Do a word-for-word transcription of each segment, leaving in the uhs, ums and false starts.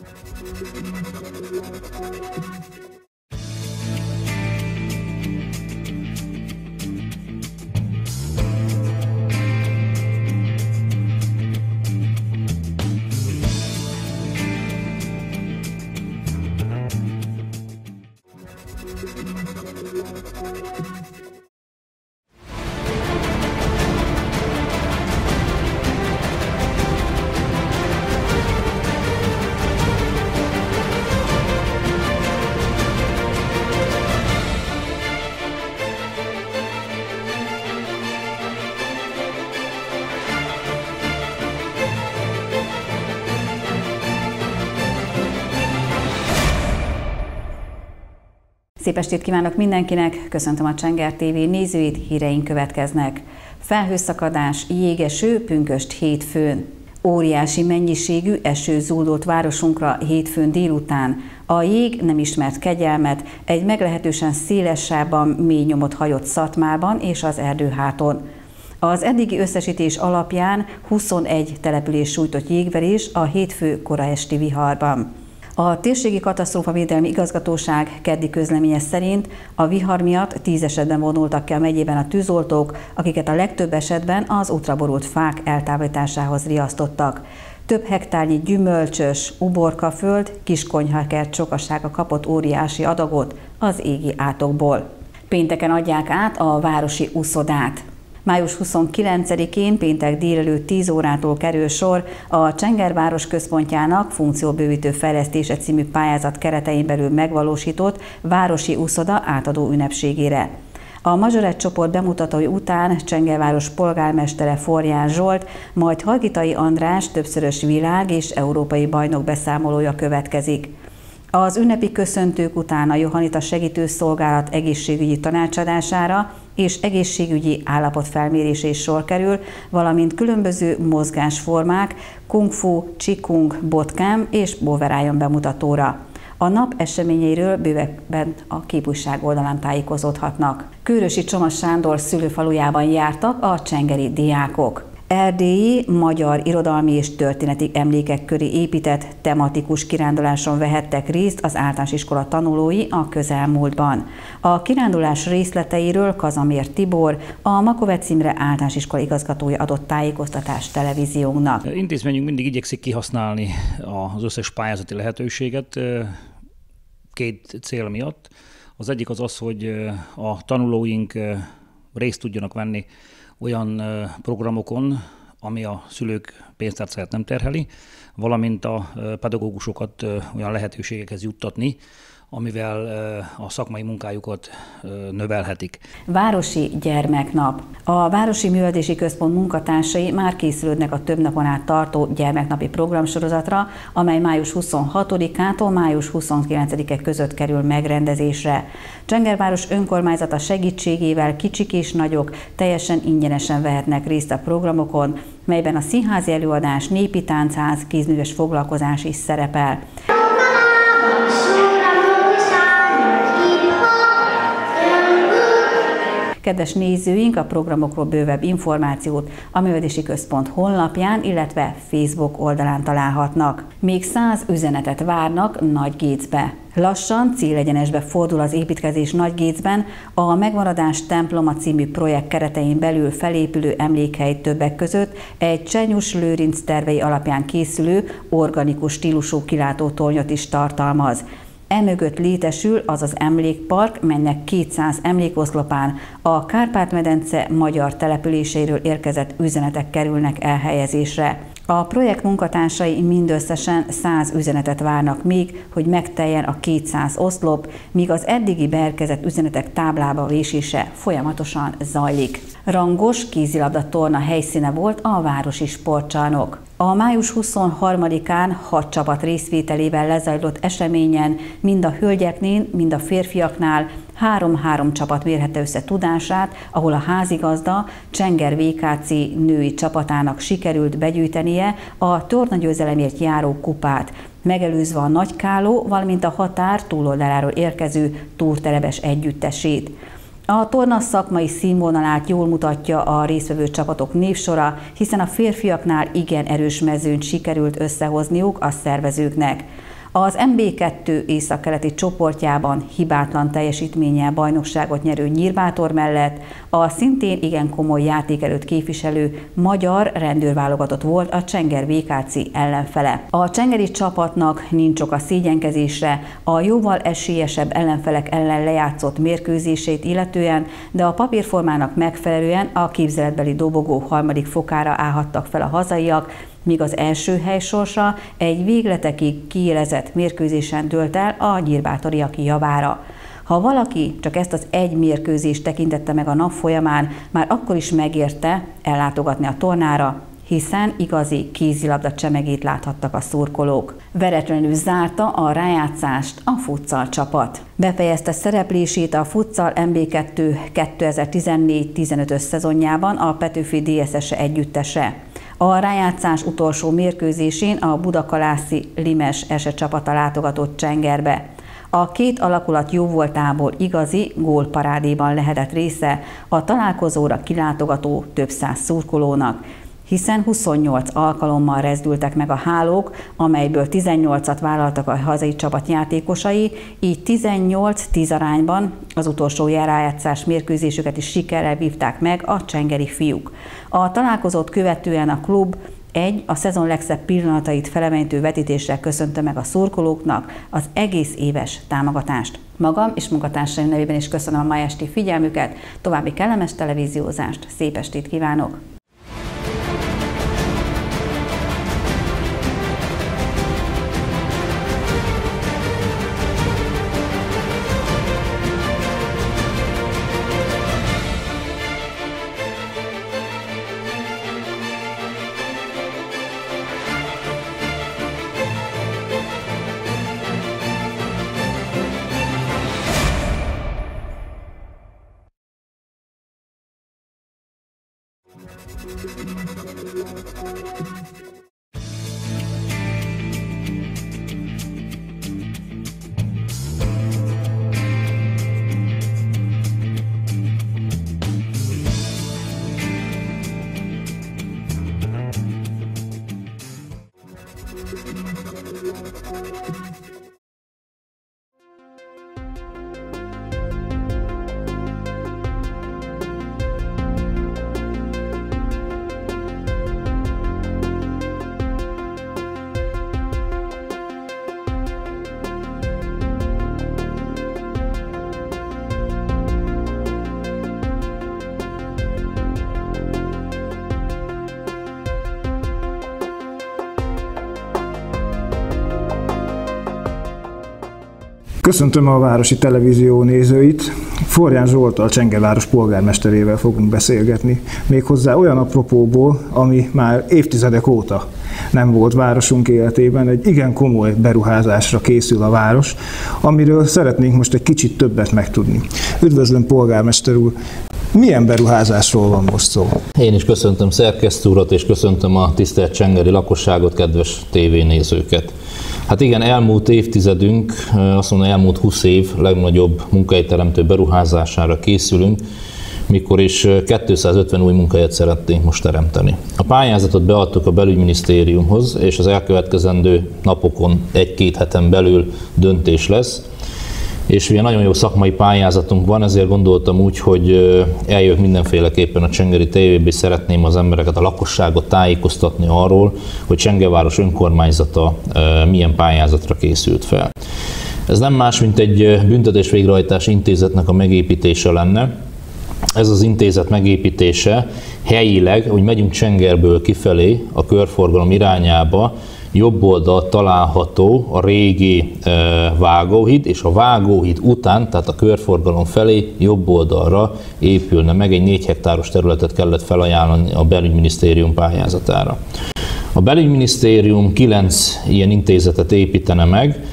Szép estét kívánok mindenkinek, köszöntöm a Csenger té vé nézőit, híreink következnek. Felhőszakadás, jégeső, pünkösd hétfőn. Óriási mennyiségű eső zúdult városunkra hétfőn délután. A jég nem ismert kegyelmet, egy meglehetősen széles sávban mély nyomot hagyott Szatmárban és az Erdőháton. Az eddigi összesítés alapján huszonegy település sújtott jégverés a hétfő kora esti viharban. A térségi katasztrófavédelmi igazgatóság keddi közleménye szerint a vihar miatt tíz esetben vonultak ki a megyében a tűzoltók, akiket a legtöbb esetben az útra borult fák eltávolításához riasztottak. Több hektárnyi gyümölcsös, uborkaföld, kiskonyhakert sokasága kapott óriási adagot az égi átokból. Pénteken adják át a városi uszodát. május huszonkilencedikén péntek délelőtt tíz órától kerül sor a Csengerváros központjának funkcióbővítő fejlesztése című pályázat keretein belül megvalósított városi uszoda átadó ünnepségére. A mazsolett csoport bemutatói után Csengerváros polgármestere Forján Zsolt, majd Hargitai András többszörös világ és európai bajnok beszámolója következik. Az ünnepi köszöntők után a Johannita Segítőszolgálat egészségügyi tanácsadására és egészségügyi állapotfelmérésre is sor kerül, valamint különböző mozgásformák, kung fu, qigong, bootcamp és boverájon bemutatóra. A nap eseményeiről bővebben a Képújság oldalán tájékozódhatnak. Kőrösi Csomas Sándor szülőfalujában jártak a csengeri diákok. Erdélyi magyar irodalmi és történeti emlékek köré épített tematikus kiránduláson vehettek részt az általános iskola tanulói a közelmúltban. A kirándulás részleteiről Kazamér Tibor, a Makovec Imre általános iskola igazgatója adott tájékoztatást televíziónknak. Intézményünk mindig igyekszik kihasználni az összes pályázati lehetőséget két cél miatt. Az egyik az az, hogy a tanulóink részt tudjanak venni olyan programokon, ami a szülők pénztárcáját nem terheli, valamint a pedagógusokat olyan lehetőségekhez juttatni, amivel a szakmai munkájukat növelhetik. Városi gyermeknap. A Városi Művelődési Központ munkatársai már készülődnek a több napon át tartó gyermeknapi programsorozatra, amely május huszonhatodikától május huszonkilencedike között kerül megrendezésre. Csengerváros önkormányzata segítségével kicsik és nagyok teljesen ingyenesen vehetnek részt a programokon, melyben a színházi előadás, népi táncház, kézműves foglalkozás is szerepel. Kedves nézőink, a programokról bővebb információt a Művelődési Központ honlapján, illetve Facebook oldalán találhatnak. Még száz üzenetet várnak Nagygécbe. Lassan célegyenesbe fordul az építkezés Nagygécben, a Megmaradás temploma című projekt keretein belül felépülő emlékhely többek között egy Csenyus Lőrinc tervei alapján készülő organikus stílusú kilátótornyot is tartalmaz. Emögött létesül az az emlékpark, melynek kétszáz emlékoszlopán a Kárpát-medence magyar településeiről érkezett üzenetek kerülnek elhelyezésre. A projekt munkatársai mindösszesen száz üzenetet várnak még, hogy megteljen a kétszáz oszlop, míg az eddigi beérkezett üzenetek táblába vésése folyamatosan zajlik. Rangos kézilabda torna helyszíne volt a városi sportcsarnok. A május huszonharmadikán hat csapat részvételével lezajlott eseményen mind a hölgyeknél, mind a férfiaknál három-három csapat mérhette össze tudását, ahol a házigazda Csenger vé ká cé női csapatának sikerült begyűjtenie a tornagyőzelemért járó kupát, megelőzve a Nagykáló, valamint a határ túloldaláról érkező túrtelebes együttesét. A torna szakmai színvonalát jól mutatja a résztvevő csapatok névsora, hiszen a férfiaknál igen erős mezőnyt sikerült összehozniuk a szervezőknek. Az em bé kettő északkeleti csoportjában hibátlan teljesítménnyel bajnokságot nyerő Nyírbátor mellett a szintén igen komoly játékerőt képviselő magyar rendőrválogatott volt a Csenger vé ká cé ellenfele. A csengeri csapatnak nincs oka szégyenkezésre a jóval esélyesebb ellenfelek ellen lejátszott mérkőzését illetően, de a papírformának megfelelően a képzeletbeli dobogó harmadik fokára állhattak fel a hazaiak, míg az első hely sorsa egy végletekig kiélezett mérkőzésen dőlt el a nyírbátoriak javára. Ha valaki csak ezt az egy mérkőzést tekintette meg a nap folyamán, már akkor is megérte ellátogatni a tornára, hiszen igazi kézilabda csemegét láthattak a szurkolók. Veretlenül zárta a rájátszást a futsal csapat. Befejezte szereplését a futsal em bé kettő kétezer-tizennégy tizenötös szezonjában a Petőfi dé es es együttese. A rájátszás utolsó mérkőzésén a budakalászi Limes ese csapata látogatott Csengerbe. A két alakulat jóvoltából igazi gólparádéban lehetett része a találkozóra kilátogató több száz szurkolónak, hiszen huszonnyolc alkalommal rezdültek meg a hálók, amelyből tizennyolcat vállaltak a hazai csapat játékosai, így tizennyolc tíz arányban az utolsó rájátszás mérkőzésüket is sikerrel vívták meg a csengeri fiúk. A találkozót követően a klub egy a szezon legszebb pillanatait felemelítő vetítésre köszönte meg a szurkolóknak az egész éves támogatást. Magam és munkatársaim nevében is köszönöm a mai esti figyelmüket, további kellemes televíziózást, szép estét kívánok! Köszöntöm a Városi Televízió nézőit! Forján Zsolttal, Csengerváros polgármesterével fogunk beszélgetni, méghozzá olyan apropóból, ami már évtizedek óta nem volt városunk életében. Egy igen komoly beruházásra készül a város, amiről szeretnénk most egy kicsit többet megtudni. Üdvözlöm, polgármester úr! Milyen beruházásról van most szó? Én is köszöntöm szerkesztő urat, és köszöntöm a tisztelt csengeri lakosságot, kedves tévénézőket. Hát igen, elmúlt évtizedünk, azt mondom, elmúlt húsz év legnagyobb munkahelyteremtő beruházására készülünk, mikor is kétszázötven új munkahelyet szeretnénk most teremteni. A pályázatot beadtuk a belügyminisztériumhoz, és az elkövetkezendő napokon, egy-két heten belül döntés lesz. És ugye nagyon jó szakmai pályázatunk van, ezért gondoltam úgy, hogy eljövök mindenféleképpen a csengeri tévébe, és szeretném az embereket, a lakosságot tájékoztatni arról, hogy Csengerváros önkormányzata milyen pályázatra készült fel. Ez nem más, mint egy büntetés végrehajtási intézetnek a megépítése lenne. Ez az intézet megépítése helyileg, hogy megyünk Csengerből kifelé a körforgalom irányába, jobb oldalt található a régi e, Vágóhíd, és a Vágóhíd után, tehát a körforgalom felé jobb oldalra épülne meg. Egy négy hektáros területet kellett felajánlani a belügyminisztérium pályázatára. A belügyminisztérium kilenc ilyen intézetet építene meg,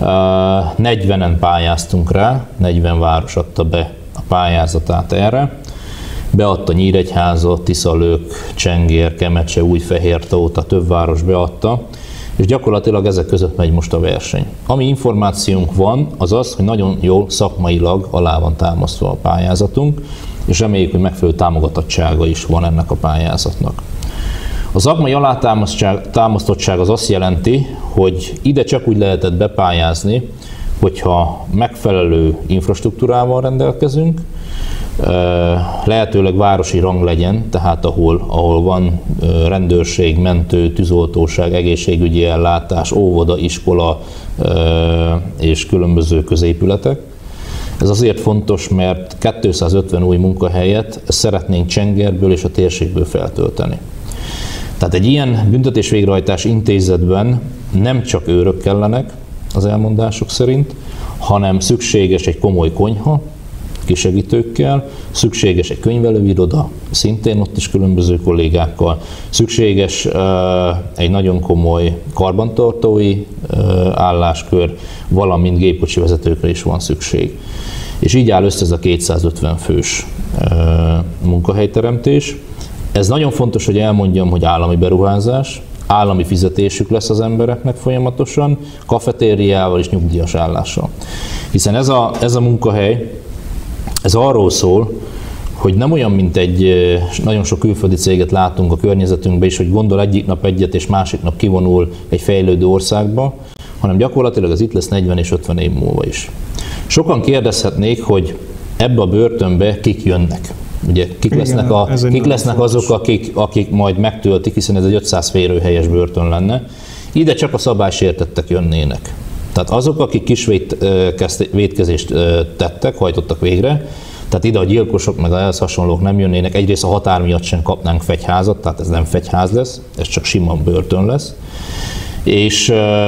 negyvenen pályáztunk rá, negyven város adta be a pályázatát erre. Beadta Nyíregyháza, Tiszalők, Csenger, Kemecse, Újfehértó, a több város beadta, és gyakorlatilag ezek között megy most a verseny. Ami információnk van, az az, hogy nagyon jól szakmailag alá van támasztva a pályázatunk, és reméljük, hogy megfelelő támogatottsága is van ennek a pályázatnak. A szakmai alátámasztottság az azt jelenti, hogy ide csak úgy lehetett bepályázni, hogyha megfelelő infrastruktúrával rendelkezünk, lehetőleg városi rang legyen, tehát ahol, ahol van rendőrség, mentő, tűzoltóság, egészségügyi ellátás, óvoda, iskola és különböző középületek. Ez azért fontos, mert kétszázötven új munkahelyet szeretnénk Csengerből és a térségből feltölteni. Tehát egy ilyen büntetés-végrehajtás intézetben nem csak őrök kellenek az elmondások szerint, hanem szükséges egy komoly konyha, kisegítőkkel, szükséges egy könyvelőiroda, szintén ott is különböző kollégákkal, szükséges uh, egy nagyon komoly karbantartói uh, álláskör, valamint gépkocsi vezetőkre is van szükség. És így áll össze ez a kétszázötven fős uh, munkahelyteremtés. Ez nagyon fontos, hogy elmondjam, hogy állami beruházás, állami fizetésük lesz az embereknek folyamatosan, kafetériával és nyugdíjas állással. Hiszen ez a, ez a munkahely, ez arról szól, hogy nem olyan, mint egy, nagyon sok külföldi céget látunk a környezetünkben is, hogy gondol egyik nap egyet és másik nap kivonul egy fejlődő országba, hanem gyakorlatilag az itt lesz negyven és ötven év múlva is. Sokan kérdezhetnék, hogy ebbe a börtönbe kik jönnek. Ugye kik Igen, lesznek, a, kik lesznek azok, akik, akik majd megtöltik, hiszen ez egy ötszáz férőhelyes börtön lenne. Ide csak a szabálysértettek jönnének. Tehát azok, akik kis vétkezést tettek, hajtottak végre, tehát ide a gyilkosok meg ehhez hasonlók nem jönnének, egyrészt a határ miatt sem kapnánk fegyházat, tehát ez nem fegyház lesz, ez csak sima börtön lesz. És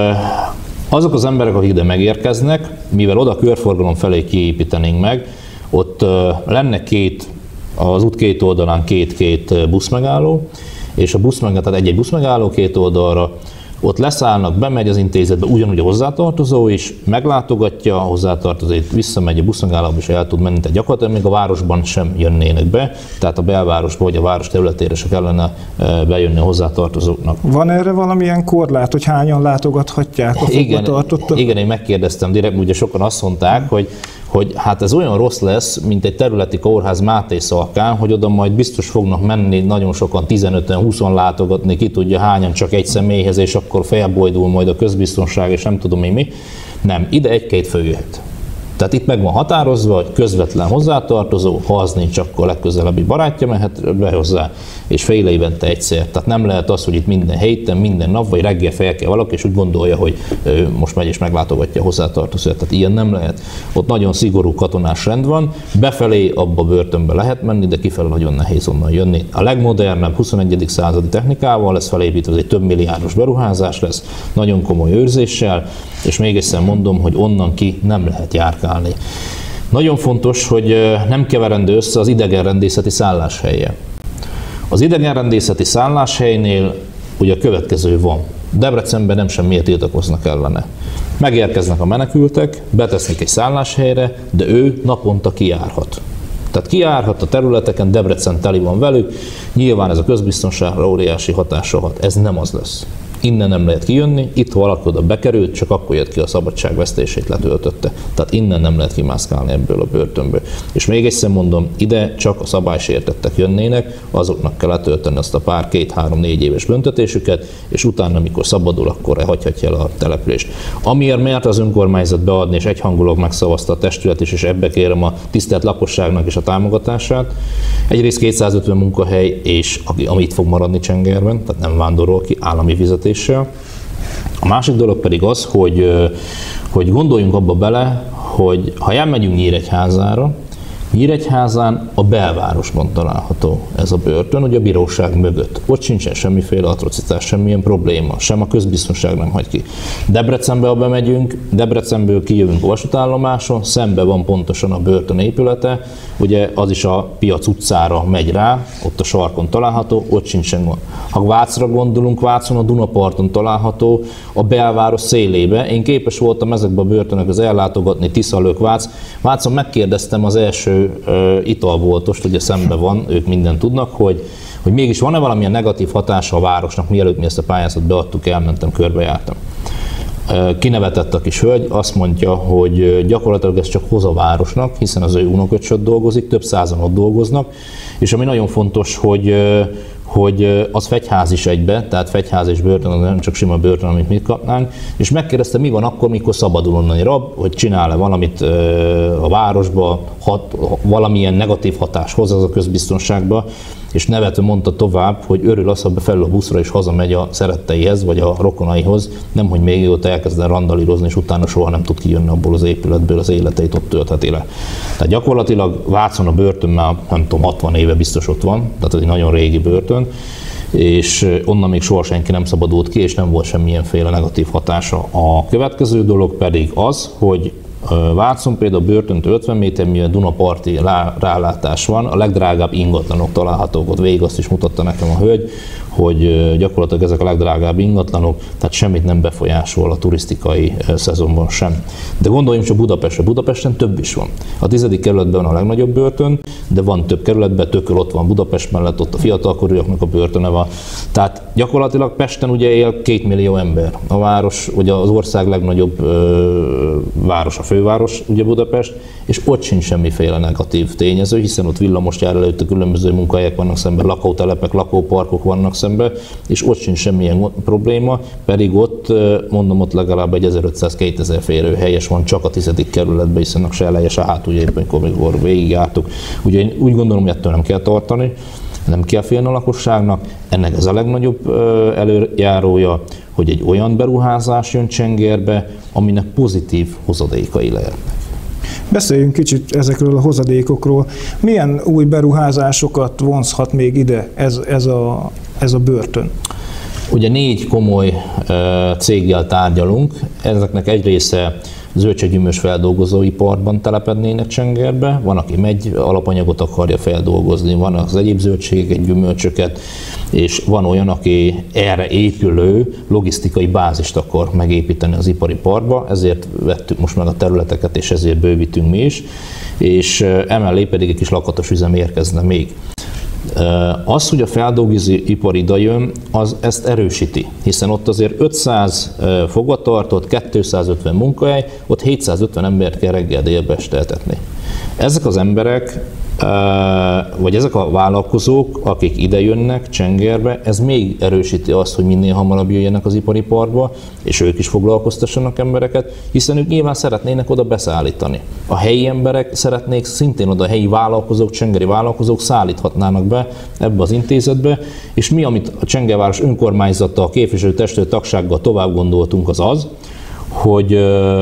azok az emberek, akik ide megérkeznek, mivel oda körforgalom felé kiépítenénk meg, ott lenne két, az út két oldalán két-két buszmegálló, és a buszmegálló, tehát egy-egy buszmegálló két oldalra, ott leszállnak, bemegy az intézetbe, ugyanúgy a hozzátartozó is, meglátogatja a hozzátartozóit, visszamegy a buszmegállóba és el tud menni, tehát gyakorlatilag még a városban sem jönnének be, tehát a belvárosba vagy a város területére se kellene bejönni a hozzátartozóknak. Van erre valamilyen korlát, hogy hányan látogathatják a fogvatartottak? Igen, én megkérdeztem direkt, ugye sokan azt mondták, hogy hogy hát ez olyan rossz lesz, mint egy területi kórház Mátészalkán, hogy oda majd biztos fognak menni nagyon sokan, tizenöten, húszan látogatni, ki tudja hányan csak egy személyhez, és akkor felbojdul majd a közbiztonság, és nem tudom én mi. Nem, ide egy-két fő jöhet. Tehát itt meg van határozva, hogy közvetlen hozzátartozó, ha az nincs, akkor legközelebbi barátja mehet be hozzá, és fél évente egyszer. Tehát nem lehet az, hogy itt minden héten, minden nap, vagy reggel fel kell valaki, és úgy gondolja, hogy most megy és meglátogatja a hozzátartozót. Tehát ilyen nem lehet. Ott nagyon szigorú katonás rend van, befelé abba a börtönbe lehet menni, de kifelé nagyon nehéz onnan jönni. A legmodernebb huszonegyedik századi technikával lesz felépítve, ez egy több milliárdos beruházás lesz, nagyon komoly őrzéssel, és még egyszer mondom, hogy onnan ki nem lehet járkálni. Nagyon fontos, hogy nem keverendő össze az idegenrendészeti szálláshelye. Az idegenrendészeti szálláshelynél ugye a következő van. Debrecenben nem semmiért tiltakoznak ellene. Megérkeznek a menekültek, betesznek egy szálláshelyre, de ő naponta kijárhat. Tehát kijárhat a területeken, Debrecen teli van velük, nyilván ez a közbiztonságra óriási hatással hat. Ez nem az lesz. Innen nem lehet kijönni, itt valaki oda bekerült, csak akkor jött ki, a szabadságvesztését letöltötte. Tehát innen nem lehet kimászkálni ebből a börtönből. És még egyszer mondom, ide csak a szabálysértettek jönnének, azoknak kell letölteni azt a pár, két, három, négy éves büntetésüket, és utána, amikor szabadul, akkor hagyhatja el a települést. Amiért mert az önkormányzat beadni, és egyhangulag megszavazta a testület is, és ebbe kérem a tisztelt lakosságnak is a támogatását. Egyrészt kétszázötven munkahely, és ami itt fog maradni Csengerben, tehát nem vándorol ki, állami fizetéssel. A másik dolog pedig az, hogy, hogy gondoljunk abba bele, hogy ha elmegyünk Nyíregyházára, Nyíregyházán a belvárosban található ez a börtön, ugye a bíróság mögött. Ott sincsen semmiféle atrocitás, semmilyen probléma, sem a közbiztonság nem hagy ki. Debrecenbe, ha bemegyünk, Debrecenből kijövünk a vasútállomáson, szembe van pontosan a börtön épülete, ugye az is a Piac utcára megy rá, ott a sarkon található, ott sincsen gond. Ha Vácra gondolunk, Vácon a Dunaparton található, a belváros szélébe. Én képes voltam ezekbe a börtönökhez ellátogatni, Tiszalök, Vác. Vácon megkérdeztem az első italboltost, ugye szembe van, ők mindent tudnak, hogy, hogy mégis van-e valamilyen negatív hatása a városnak, mielőtt mi ezt a pályázatot beadtuk, elmentem, körbejártam. Kinevetett a kis hölgy, azt mondja, hogy gyakorlatilag ez csak hoz a városnak, hiszen az ő unoköcsöt dolgozik, több százan ott dolgoznak, és ami nagyon fontos, hogy, hogy az fegyház is egybe, tehát fegyház és börtön, az nem csak sima börtön, amit mit kapnánk, és megkérdezte, mi van akkor, mikor szabadul onnan egy rab, hogy csinál-e valamit a városba, hat, valamilyen negatív hatás hoz az a közbiztonságba, és nevetve mondta tovább, hogy örül az, ha befelül a buszra és hazamegy a szeretteihez, vagy a rokonaihoz, nemhogy még ott elkezden randalírozni, és utána soha nem tud kijönni abból az épületből, az életeit ott töltheti le. Tehát gyakorlatilag Vácon a börtön már, nem tudom, hatvan éve biztos ott van, tehát ez egy nagyon régi börtön, és onnan még soha senki nem szabadult ki, és nem volt semmilyenféle negatív hatása. A következő dolog pedig az, hogy Vácon például a börtöntől ötven méter, mivel Dunaparti rálátás van, a legdrágább ingatlanok találhatók ott, végig azt is mutatta nekem a hölgy, hogy gyakorlatilag ezek a legdrágább ingatlanok, tehát semmit nem befolyásol a turisztikai szezonban sem. De gondoljunk csak Budapestre, Budapesten több is van. A tizedik kerületben van a legnagyobb börtön, de van több kerületben, tököl ott van Budapest mellett, ott a fiatalkorúaknak a börtöne van. Tehát gyakorlatilag Pesten ugye él két millió ember. A város, ugye az ország legnagyobb ö, város, a főváros, ugye Budapest, és ott sincs semmiféle negatív tényező, hiszen ott villamos jár előtt, különböző munkahelyek vannak szemben, lakótelepek, lakóparkok vannak szemben, és ott sincs semmilyen probléma, pedig ott, mondom, ott legalább egy ezerötszáz-kétezer férőhelyes van csak a tizedik kerületben, hiszen a Selleje se hát ugye éppen, amikor végigjártuk. Ugye én úgy gondolom, hogy ettől nem kell tartani, nem kell félni a lakosságnak, ennek ez a legnagyobb előjárója, hogy egy olyan beruházás jön Csengerbe, aminek pozitív hozadékai lehetnek. Beszéljünk kicsit ezekről a hozadékokról. Milyen új beruházásokat vonzhat még ide ez, ez, a, ez a börtön? Ugye négy komoly céggel tárgyalunk, ezeknek egy része zöldséggyümölcs feldolgozóiparban telepednének Csengerbe, van, aki megy, alapanyagot akarja feldolgozni, van az egyéb zöldségeket, gyümölcsöket, és van olyan, aki erre épülő logisztikai bázist akar megépíteni az ipari parkba, ezért vettük most meg a területeket, és ezért bővítünk mi is, és emellé pedig egy kis lakatos üzem érkezne még. Az, hogy a feldolgozóipar ide jön, az ezt erősíti, hiszen ott azért ötszáz fogvatartott, kétszázötven munkahely, ott hétszázötven embert kell reggel délbe esteltetni. Ezek az emberek, vagy ezek a vállalkozók, akik ide jönnek Csengerbe, ez még erősíti azt, hogy minél hamarabb jöjjenek az ipari parkba, és ők is foglalkoztassanak embereket, hiszen ők nyilván szeretnének oda beszállítani. A helyi emberek szeretnék szintén oda, a helyi vállalkozók, csengeri vállalkozók szállíthatnának be ebbe az intézetbe, és mi, amit a Csengerváros önkormányzata, a képviselőtestület tagsággal tovább gondoltunk, az az, hogy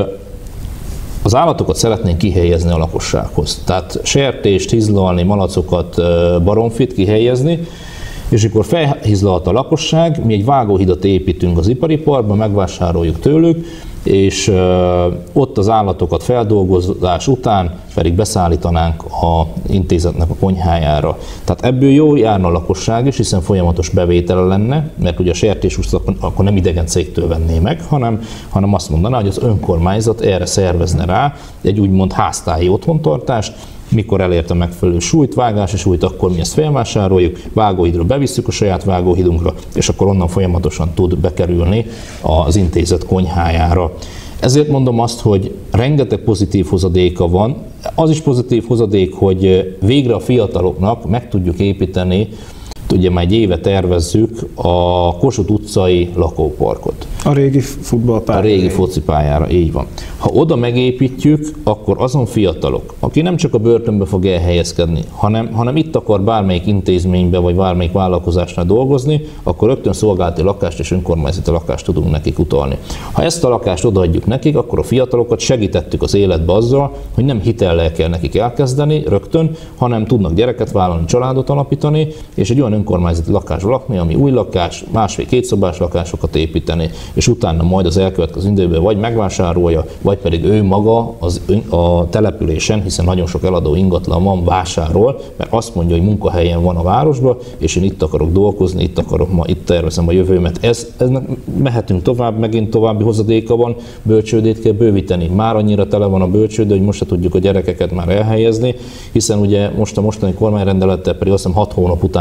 az állatokat szeretnénk kihelyezni a lakossághoz. Tehát sertést, hizlalni, malacokat, baromfit kihelyezni, és akkor felhizlalt a lakosság, mi egy vágóhidat építünk az ipari parkba, megvásároljuk tőlük, és ott az állatokat feldolgozás után pedig beszállítanánk az intézetnek a konyhájára. Tehát ebből jó járna a lakosság is, hiszen folyamatos bevétele lenne, mert ugye a sertéshúst akkor nem idegen cégtől venné meg, hanem, hanem azt mondaná, hogy az önkormányzat erre szervezne rá egy úgymond háztáji otthontartást, mikor elért a megfelelő súlyt, vágási súlyt, akkor mi ezt felvásároljuk, vágóhidra bevisszük a saját vágóhidunkra, és akkor onnan folyamatosan tud bekerülni az intézet konyhájára. Ezért mondom azt, hogy rengeteg pozitív hozadéka van. Az is pozitív hozadék, hogy végre a fiataloknak meg tudjuk építeni, ugye már egy éve tervezzük a Kossuth utcai lakóparkot. A régi futballpályára. A régi focipályára, így van. Ha oda megépítjük, akkor azon fiatalok, aki nem csak a börtönbe fog elhelyezkedni, hanem, hanem itt akar bármelyik intézménybe vagy bármelyik vállalkozásnál dolgozni, akkor rögtön szolgálati lakást és önkormányzati lakást tudunk nekik utalni. Ha ezt a lakást odaadjuk nekik, akkor a fiatalokat segítettük az életbe azzal, hogy nem hitellel kell nekik elkezdeni rögtön, hanem tudnak gyereket vállalni, családot alapítani, és egy olyan önkormányzati lakásba lakni, ami új lakás, másfél-két szobás lakásokat építeni, és utána majd az elkövetkező időben vagy megvásárolja, vagy pedig ő maga az, a településen, hiszen nagyon sok eladó ingatlan van, vásárol, mert azt mondja, hogy munkahelyen van a városban, és én itt akarok dolgozni, itt akarok ma, itt tervezem a jövőmet. Ez, ez mehetünk tovább, megint további hozadéka van, bölcsődét kell bővíteni. Már annyira tele van a bölcsődő, hogy most se tudjuk a gyerekeket már elhelyezni, hiszen ugye most a mostani kormányrendelettel pedig azt hiszem hat hónap után talán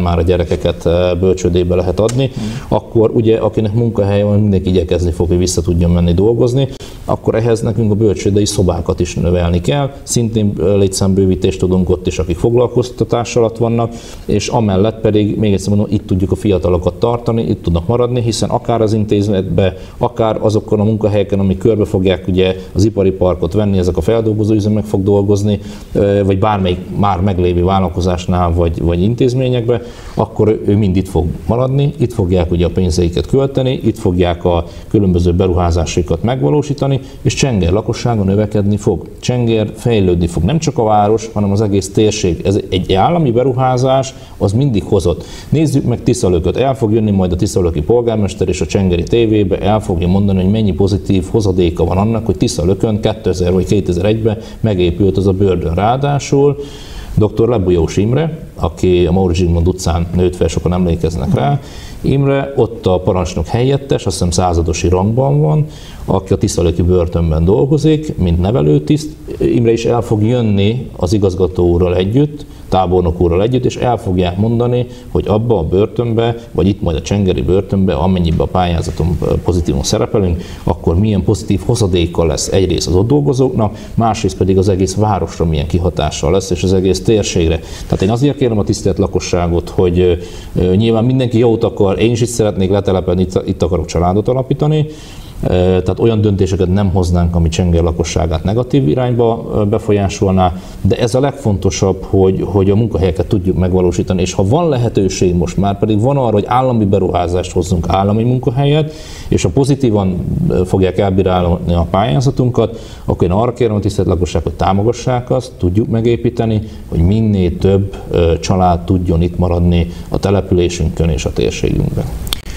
már a gyerekeket bölcsődébe lehet adni, mm. akkor ugye akinek munkahelye van, mindenki igyekezni fog, hogy vissza tudjon menni dolgozni, akkor ehhez nekünk a bölcsődei szobákat is növelni kell. Szintén létszámbővítést tudunk ott is, akik foglalkoztatás alatt vannak, és amellett pedig még egyszer mondom, itt tudjuk a fiatalokat tartani, itt tudnak maradni, hiszen akár az intézetben, akár azokon a munkahelyeken, amik körbe fogják ugye az ipari parkot venni, ezek a feldolgozóüzemek fog dolgozni, vagy bármelyik már meglévő vállalkozásnál, vagy, vagy intézményekben, akkor ő mind itt fog maradni, itt fogják ugye a pénzeiket költeni, itt fogják a különböző beruházásaikat megvalósítani, és Csenger lakossága növekedni fog. Csenger fejlődni fog. Nem csak a város, hanem az egész térség. Ez egy állami beruházás, az mindig hozott. Nézzük meg Tiszalököt. El fog jönni majd a tiszalöki polgármester és a csengeri tévébe, el fogja mondani, hogy mennyi pozitív hozadéka van annak, hogy Tiszalökön kétezer vagy kétezer-egyben megépült az a bördön. Ráadásul doktor Lebujós Imre, aki a Móricz Zsigmond utcán nőtt fel, sokan emlékeznek rá. Imre ott a parancsnok helyettes, azt hiszem századosi rangban van, aki a tiszalöki börtönben dolgozik, mint nevelőtiszt. Imre is el fog jönni az igazgató úrral együtt, tábornok úrral együtt, és el fogják mondani, hogy abba a börtönbe, vagy itt majd a csengeri börtönbe, amennyiben a pályázaton pozitívan szerepelünk, akkor milyen pozitív hozadékkal lesz egyrészt az ott dolgozóknak, másrészt pedig az egész városra milyen kihatással lesz, és az egész térségre. Tehát én azért kérem a tisztelt lakosságot, hogy nyilván mindenki jót akar, én is itt szeretnék letelepedni, itt, itt akarok családot alapítani, tehát olyan döntéseket nem hoznánk, ami Csenger lakosságát negatív irányba befolyásolná, de ez a legfontosabb, hogy, hogy a munkahelyeket tudjuk megvalósítani, és ha van lehetőség most már, pedig van arra, hogy állami beruházást hozzunk, állami munkahelyet, és ha pozitívan fogják elbírálni a pályázatunkat, akkor én arra kérem a tisztelt lakosság, hogy támogassák azt, tudjuk megépíteni, hogy minél több család tudjon itt maradni a településünkön és a térségünkben.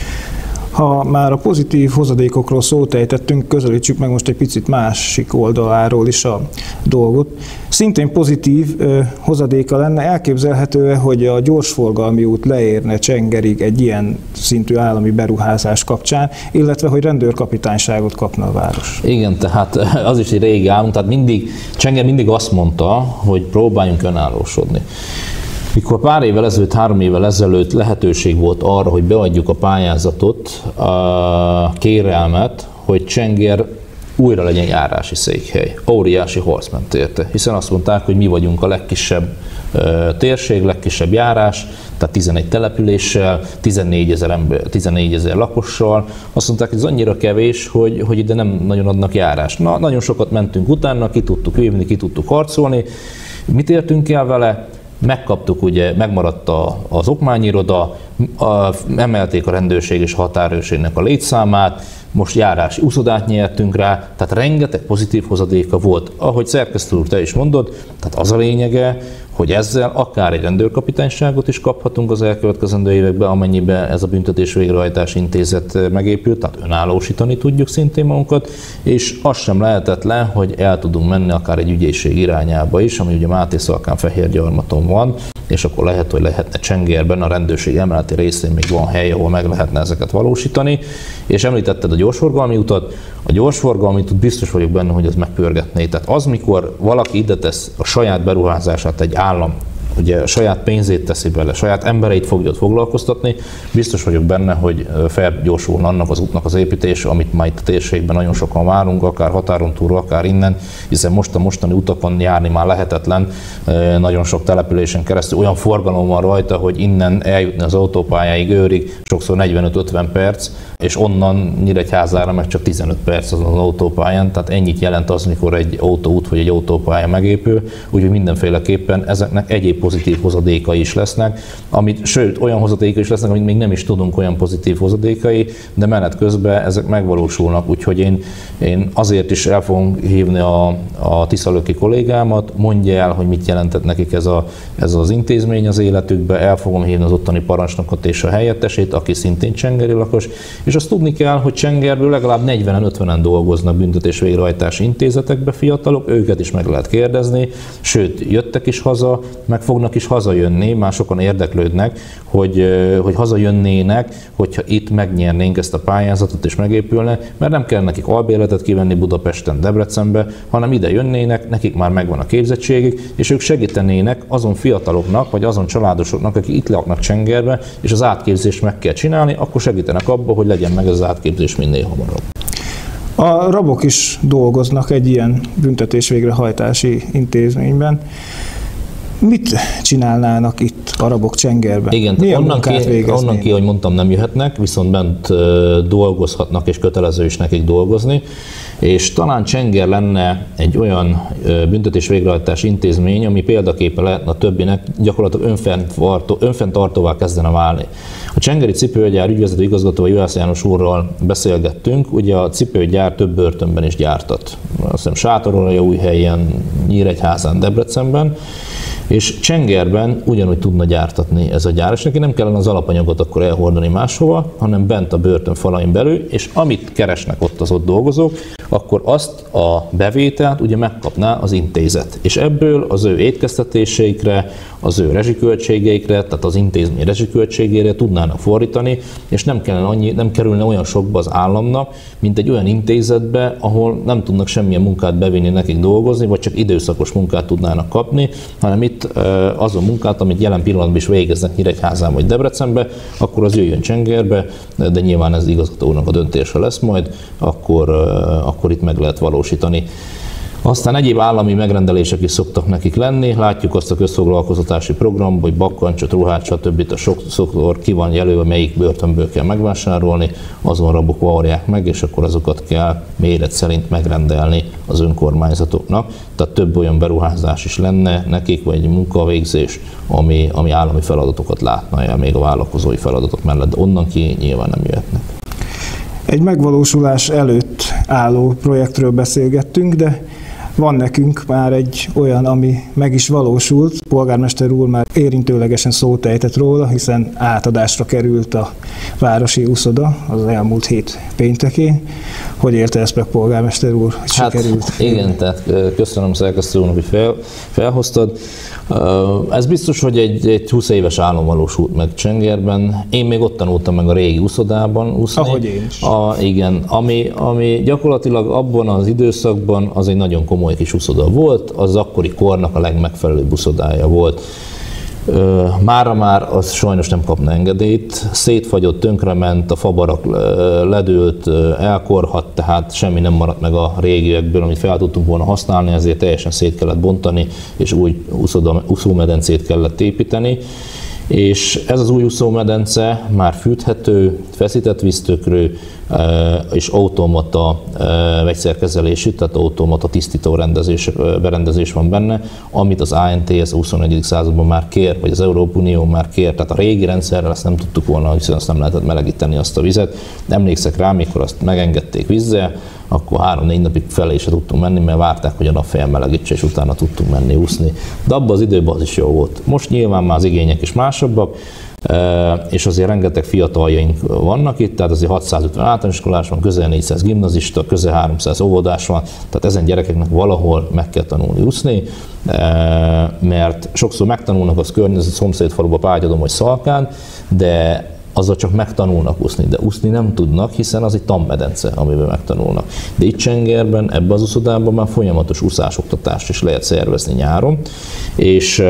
Ha már a pozitív hozadékokról szót ejtettünk, közelítsük meg most egy picit másik oldaláról is a dolgot. Szintén pozitív ö, hozadéka lenne, elképzelhető, hogy a gyorsforgalmi út leérne Csengerig egy ilyen szintű állami beruházás kapcsán, illetve hogy rendőrkapitányságot kapna a város. Igen, tehát az is egy régi álom, tehát mindig, Csenger mindig azt mondta, hogy próbáljunk önállósodni. Mikor pár évvel ezelőtt, három évvel ezelőtt lehetőség volt arra, hogy beadjuk a pályázatot, a kérelmet, hogy Csenger újra legyen járási székhely. Óriási harc ment érte, hiszen azt mondták, hogy mi vagyunk a legkisebb térség, legkisebb járás, tehát tizenegy településsel, tizennégy ezer lakossal. Azt mondták, hogy ez annyira kevés, hogy, hogy ide nem nagyon adnak járást. Na, nagyon sokat mentünk utána, ki tudtuk vívni, ki tudtuk harcolni. Mit értünk el vele? Megkaptuk, ugye, megmaradt az okmányiroda, a, emelték a rendőrség és határőrségnek a létszámát, most járási úszodát nyertünk rá, tehát rengeteg pozitív hozadéka volt. Ahogy szerkesztő úr, te is mondod, tehát az a lényege, hogy ezzel akár egy rendőrkapitányságot is kaphatunk az elkövetkezendő években, amennyiben ez a büntetés végrehajtási intézet megépült, tehát önállósítani tudjuk szintén magunkat, és az sem lehetetlen, hogy el tudunk menni akár egy ügyészség irányába is, ami ugye Mátészalkán, Fehérgyarmaton van, és akkor lehet, hogy lehetne Csengerben, a rendőrség emeleti részén még van hely, ahol meg lehetne ezeket valósítani. És említetted a gyorsforgalmi utat, a gyorsforgalmi utat biztos vagyok benne, hogy az megpörgetné. Tehát az, mikor valaki ide tesz a saját beruházását, egy állam, ugye a saját pénzét teszi bele, saját embereit fogja ott foglalkoztatni, biztos vagyok benne, hogy felgyorsulna annak az útnak az építése, amit már itt a térségben nagyon sokan várunk, akár határon túl, akár innen, hiszen most a mostani utakon járni már lehetetlen, nagyon sok településen keresztül olyan forgalom van rajta, hogy innen eljutni az autópályáig, Őrig sokszor negyvenöt-ötven perc, és onnan Nyíregyházára meg csak tizenöt perc azon az autópályán, tehát ennyit jelent az, mikor egy autóút vagy egy autópálya megépül, úgyhogy mindenféleképpen ezeknek egyéb pozitív hozadékai is lesznek, amit, sőt, olyan hozadékai is lesznek, amit még nem is tudunk, olyan pozitív hozadékai, de menet közben ezek megvalósulnak, úgyhogy én, én azért is el fogom hívni a, a tiszalöki kollégámat, mondja el, hogy mit jelentett nekik ez, a, ez az intézmény az életükbe, el fogom hívni az ottani parancsnokot és a helyettesét, aki szintén csengeri lakos, És azt tudni kell, hogy Csengerből legalább negyvenen-ötvenen dolgoznak büntetés végrehajtási intézetekbe fiatalok, őket is meg lehet kérdezni, sőt, jöttek is haza, meg fognak is hazajönni, már sokan érdeklődnek, hogy, hogy hazajönnének, hogyha itt megnyernénk ezt a pályázatot és megépülne, mert nem kell nekik albérletet kivenni Budapesten, Debrecenbe, hanem ide jönnének, nekik már megvan a képzettségük, és ők segítenének azon fiataloknak, vagy azon családosoknak, akik itt laknak Csengerbe, és az átképzést meg kell csinálni, akkor segítenek abba, hogy legyen meg ez az átképzés minél hamarabb. A rabok is dolgoznak egy ilyen büntetés végrehajtási intézményben. Mit csinálnának itt a rabok Csengerben? Igen, onnan ki, onnan ki, ahogy mondtam, nem jöhetnek, viszont bent dolgozhatnak, és kötelező is nekik dolgozni. És talán Csenger lenne egy olyan büntetés végrehajtási intézmény, ami példaképe lehetne a többinek, gyakorlatilag önfenntartó, önfenntartóvá kezdene válni. A csengeri cipőgyár ügyvezető igazgatóval, Juhász János úrral beszélgettünk, ugye a cipőgyár több börtönben is gyártat. Azt hiszem Sátoraljaújhelyen, Nyíregyházán, Debrecenben, és Csengerben ugyanúgy tudna gyártatni ez a gyár, és neki nem kellene az alapanyagot akkor elhordani máshova, hanem bent a börtön falain belül, és amit keresnek ott az ott dolgozók, akkor azt a bevételt ugye megkapná az intézet. És ebből az ő étkeztetéseikre, az ő rezsiköltségeikre, tehát az intézmény rezsiköltségére tudnának fordítani, és nem, kellene annyi, nem kerülne olyan sokba az államnak, mint egy olyan intézetbe, ahol nem tudnak semmilyen munkát bevinni nekik dolgozni, vagy csak időszakos munkát tudnának kapni, hanem itt azon munkát, amit jelen pillanatban is végeznek Nyíregyházán vagy Debrecenbe, akkor az jöjjön Csengerbe, de nyilván ez igazgatónak a döntése lesz majd, akkor, akkor itt meg lehet valósítani. Aztán egyéb állami megrendelések is szoktak nekik lenni. Látjuk azt a közfoglalkoztatási programban, hogy bakkancsot, ruhát, stb. A sokszor ki van jelölve, melyik börtönből kell megvásárolni, azon rabok varják meg, és akkor azokat kell méret szerint megrendelni az önkormányzatoknak. Tehát több olyan beruházás is lenne nekik, vagy egy munkavégzés, ami, ami állami feladatokat látna el, még a vállalkozói feladatok mellett, de onnan ki nyilván nem jöhetnek. Egy megvalósulás előtt álló projektről beszélgettünk, de van nekünk már egy olyan, ami meg is valósult. Polgármester úr már érintőlegesen szót ejtett róla, hiszen átadásra került a városi úszoda az elmúlt hét péntekén. Hogy érte ezt meg, polgármester úr, hogy hát, sikerült? Igen, tehát köszönöm szerkesztő úrnak, hogy fel, felhoztad. Ez biztos, hogy egy, egy húsz éves álom valósult meg Csengerben. Én még ott tanultam meg a régi úszodában úszni. Ahogy én is. A, igen, ami, ami gyakorlatilag abban az időszakban az egy nagyon komoly kis úszoda volt, az akkori kornak a legmegfelelőbb úszodája volt. Mára már az sajnos nem kapna engedélyt, szétfagyott, tönkrement, a fabarak ledőlt, elkorhadt, tehát semmi nem maradt meg a régiekből, amit fel tudtunk volna használni, ezért teljesen szét kellett bontani, és új úszómedencét kellett építeni. És ez az új úszómedence már fűthető, feszített víztökrő és automata vegyszerkezelésű, tehát automata tisztító rendezés, berendezés van benne, amit az á en té es a huszonegyedik században már kér, vagy az Európai Unió már kér. Tehát a régi rendszerrel ezt nem tudtuk volna, hiszen azt nem lehetett melegíteni azt a vizet. Emlékszek rá, mikor azt megengedték vízzel, akkor három-négy napig felé se tudtunk menni, mert várták, hogy a nap felmelegítse, és utána tudtunk menni úszni. De abban az időben az is jó volt. Most nyilván már az igények is másabbak, és azért rengeteg fiataljaink vannak itt, tehát azért hatszázötven általános iskolás van, közel négyszáz gimnazista, közel háromszáz óvodás van, tehát ezen gyerekeknek valahol meg kell tanulni úszni, mert sokszor megtanulnak az környezet szomszédfaluba, Págyadon vagy Szalkán, de azzal csak megtanulnak úszni, de úszni nem tudnak, hiszen az egy tanmedence, amiben megtanulnak. De itt Csengerben, ebben az úszodában már folyamatos úszásoktatást is lehet szervezni nyáron, és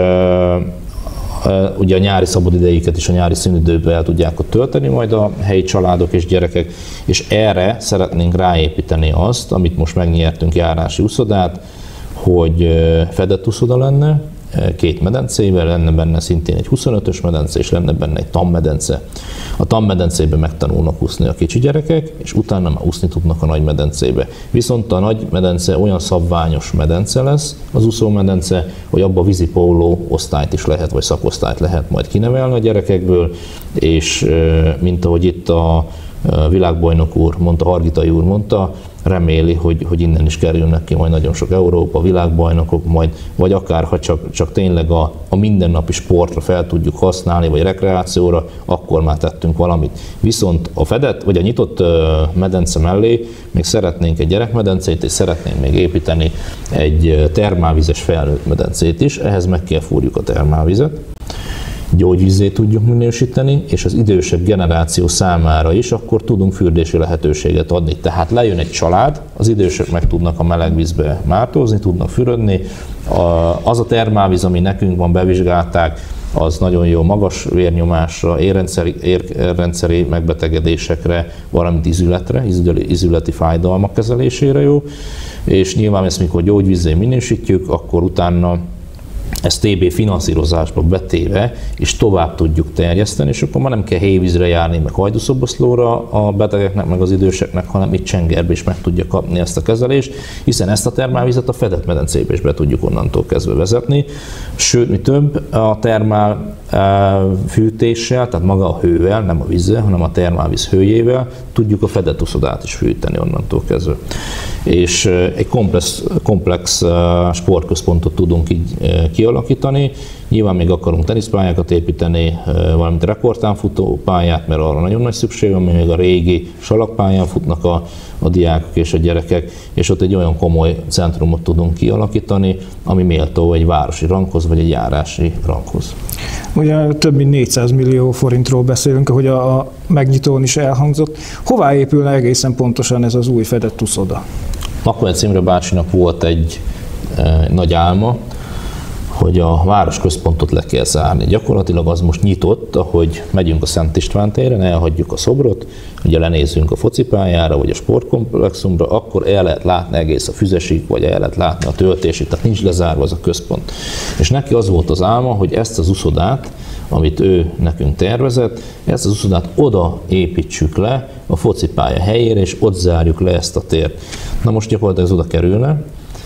Uh, ugye a nyári szabadidejüket is a nyári szünidőben el tudják ott tölteni majd a helyi családok és gyerekek, és erre szeretnénk ráépíteni azt, amit most megnyertünk, járási úszodát, hogy uh, fedett úszoda lenne, két medencével, lenne benne szintén egy huszonötös medence, és lenne benne egy tanmedence. A tanmedencében megtanulnak úszni a kicsi gyerekek, és utána már úszni tudnak a nagy medencébe. Viszont a nagy medence olyan szabványos medence lesz, az úszómedence, hogy abba vízipóló osztályt is lehet, vagy szakosztályt lehet majd kinevelni a gyerekekből, és mint ahogy itt a világbajnok úr mondta, Hargitai úr mondta, reméli, hogy, hogy innen is kerülnek ki majd nagyon sok Európa, világbajnokok, majd, vagy akár ha csak, csak tényleg a, a mindennapi sportra fel tudjuk használni, vagy rekreációra, akkor már tettünk valamit. Viszont a fedett, vagy a nyitott medence mellé még szeretnénk egy gyerekmedencét, és szeretnénk még építeni egy termálvizes felnőtt medencét is, ehhez meg kell fúrjuk a termálvizet, gyógyvízzé tudjuk minősíteni, és az idősebb generáció számára is akkor tudunk fürdési lehetőséget adni. Tehát lejön egy család, az idősek meg tudnak a meleg vízbe mártózni, tudnak fürödni. Az a termálvíz, ami nekünk van, bevizsgálták, az nagyon jó magas vérnyomásra, érrendszeri, érrendszeri megbetegedésekre, valamint izületre, izületi fájdalmak kezelésére jó. És nyilván ezt, mikor gyógyvízzé minősítjük, akkor utána ezt té bé finanszírozásba betéve, és tovább tudjuk terjeszteni, és akkor már nem kell hévízre járni, meg hajdúszoboszlóra a betegeknek, meg az időseknek, hanem itt Csengerbe is meg tudja kapni ezt a kezelést, hiszen ezt a termálvizet a fedett medencébe is be tudjuk onnantól kezdve vezetni. Sőt, mi több, a termál fűtéssel, tehát maga a hővel, nem a vízzel, hanem a termálvíz hőjével tudjuk a fedett uszodát is fűteni onnantól kezdve. És egy komplex, komplex sportközpontot tudunk így kialakítani. Nyilván még akarunk teniszpályákat építeni, valamint rekordtánfutó pályát, mert arra nagyon nagy szükség van, még a régi salakpályán futnak a, a diákok és a gyerekek, és ott egy olyan komoly centrumot tudunk kialakítani, ami méltó egy városi ranghoz, vagy egy járási ranghoz. Ugye több mint négyszáz millió forintról beszélünk, ahogy a, a megnyitón is elhangzott. Hová épülne egészen pontosan ez az új fedett uszoda? Makonyec Imre bácsinak volt egy e, nagy álma, hogy a városközpontot le kell zárni. Gyakorlatilag az most nyitott, ahogy megyünk a Szent István téren, elhagyjuk a szobrot, ugye lenézünk a focipályára, vagy a sportkomplexumra, akkor el lehet látni egész a Füzesig, vagy el lehet látni a Töltésig, tehát nincs lezárva az a központ. És neki az volt az álma, hogy ezt az uszodát, amit ő nekünk tervezett, ezt az uszodát oda építsük le a focipálya helyére, és ott zárjuk le ezt a tért. Na most gyakorlatilag ez oda kerülne.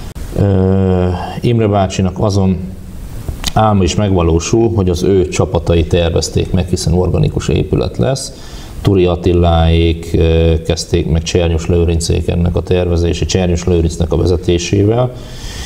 Imre bácsinak azon álma is megvalósul, hogy az ő csapatai tervezték meg, hiszen organikus épület lesz. Turi Attiláék kezdték meg Csernyus Lőrincék ennek a tervezési, Csernyus Lőrincnek a vezetésével,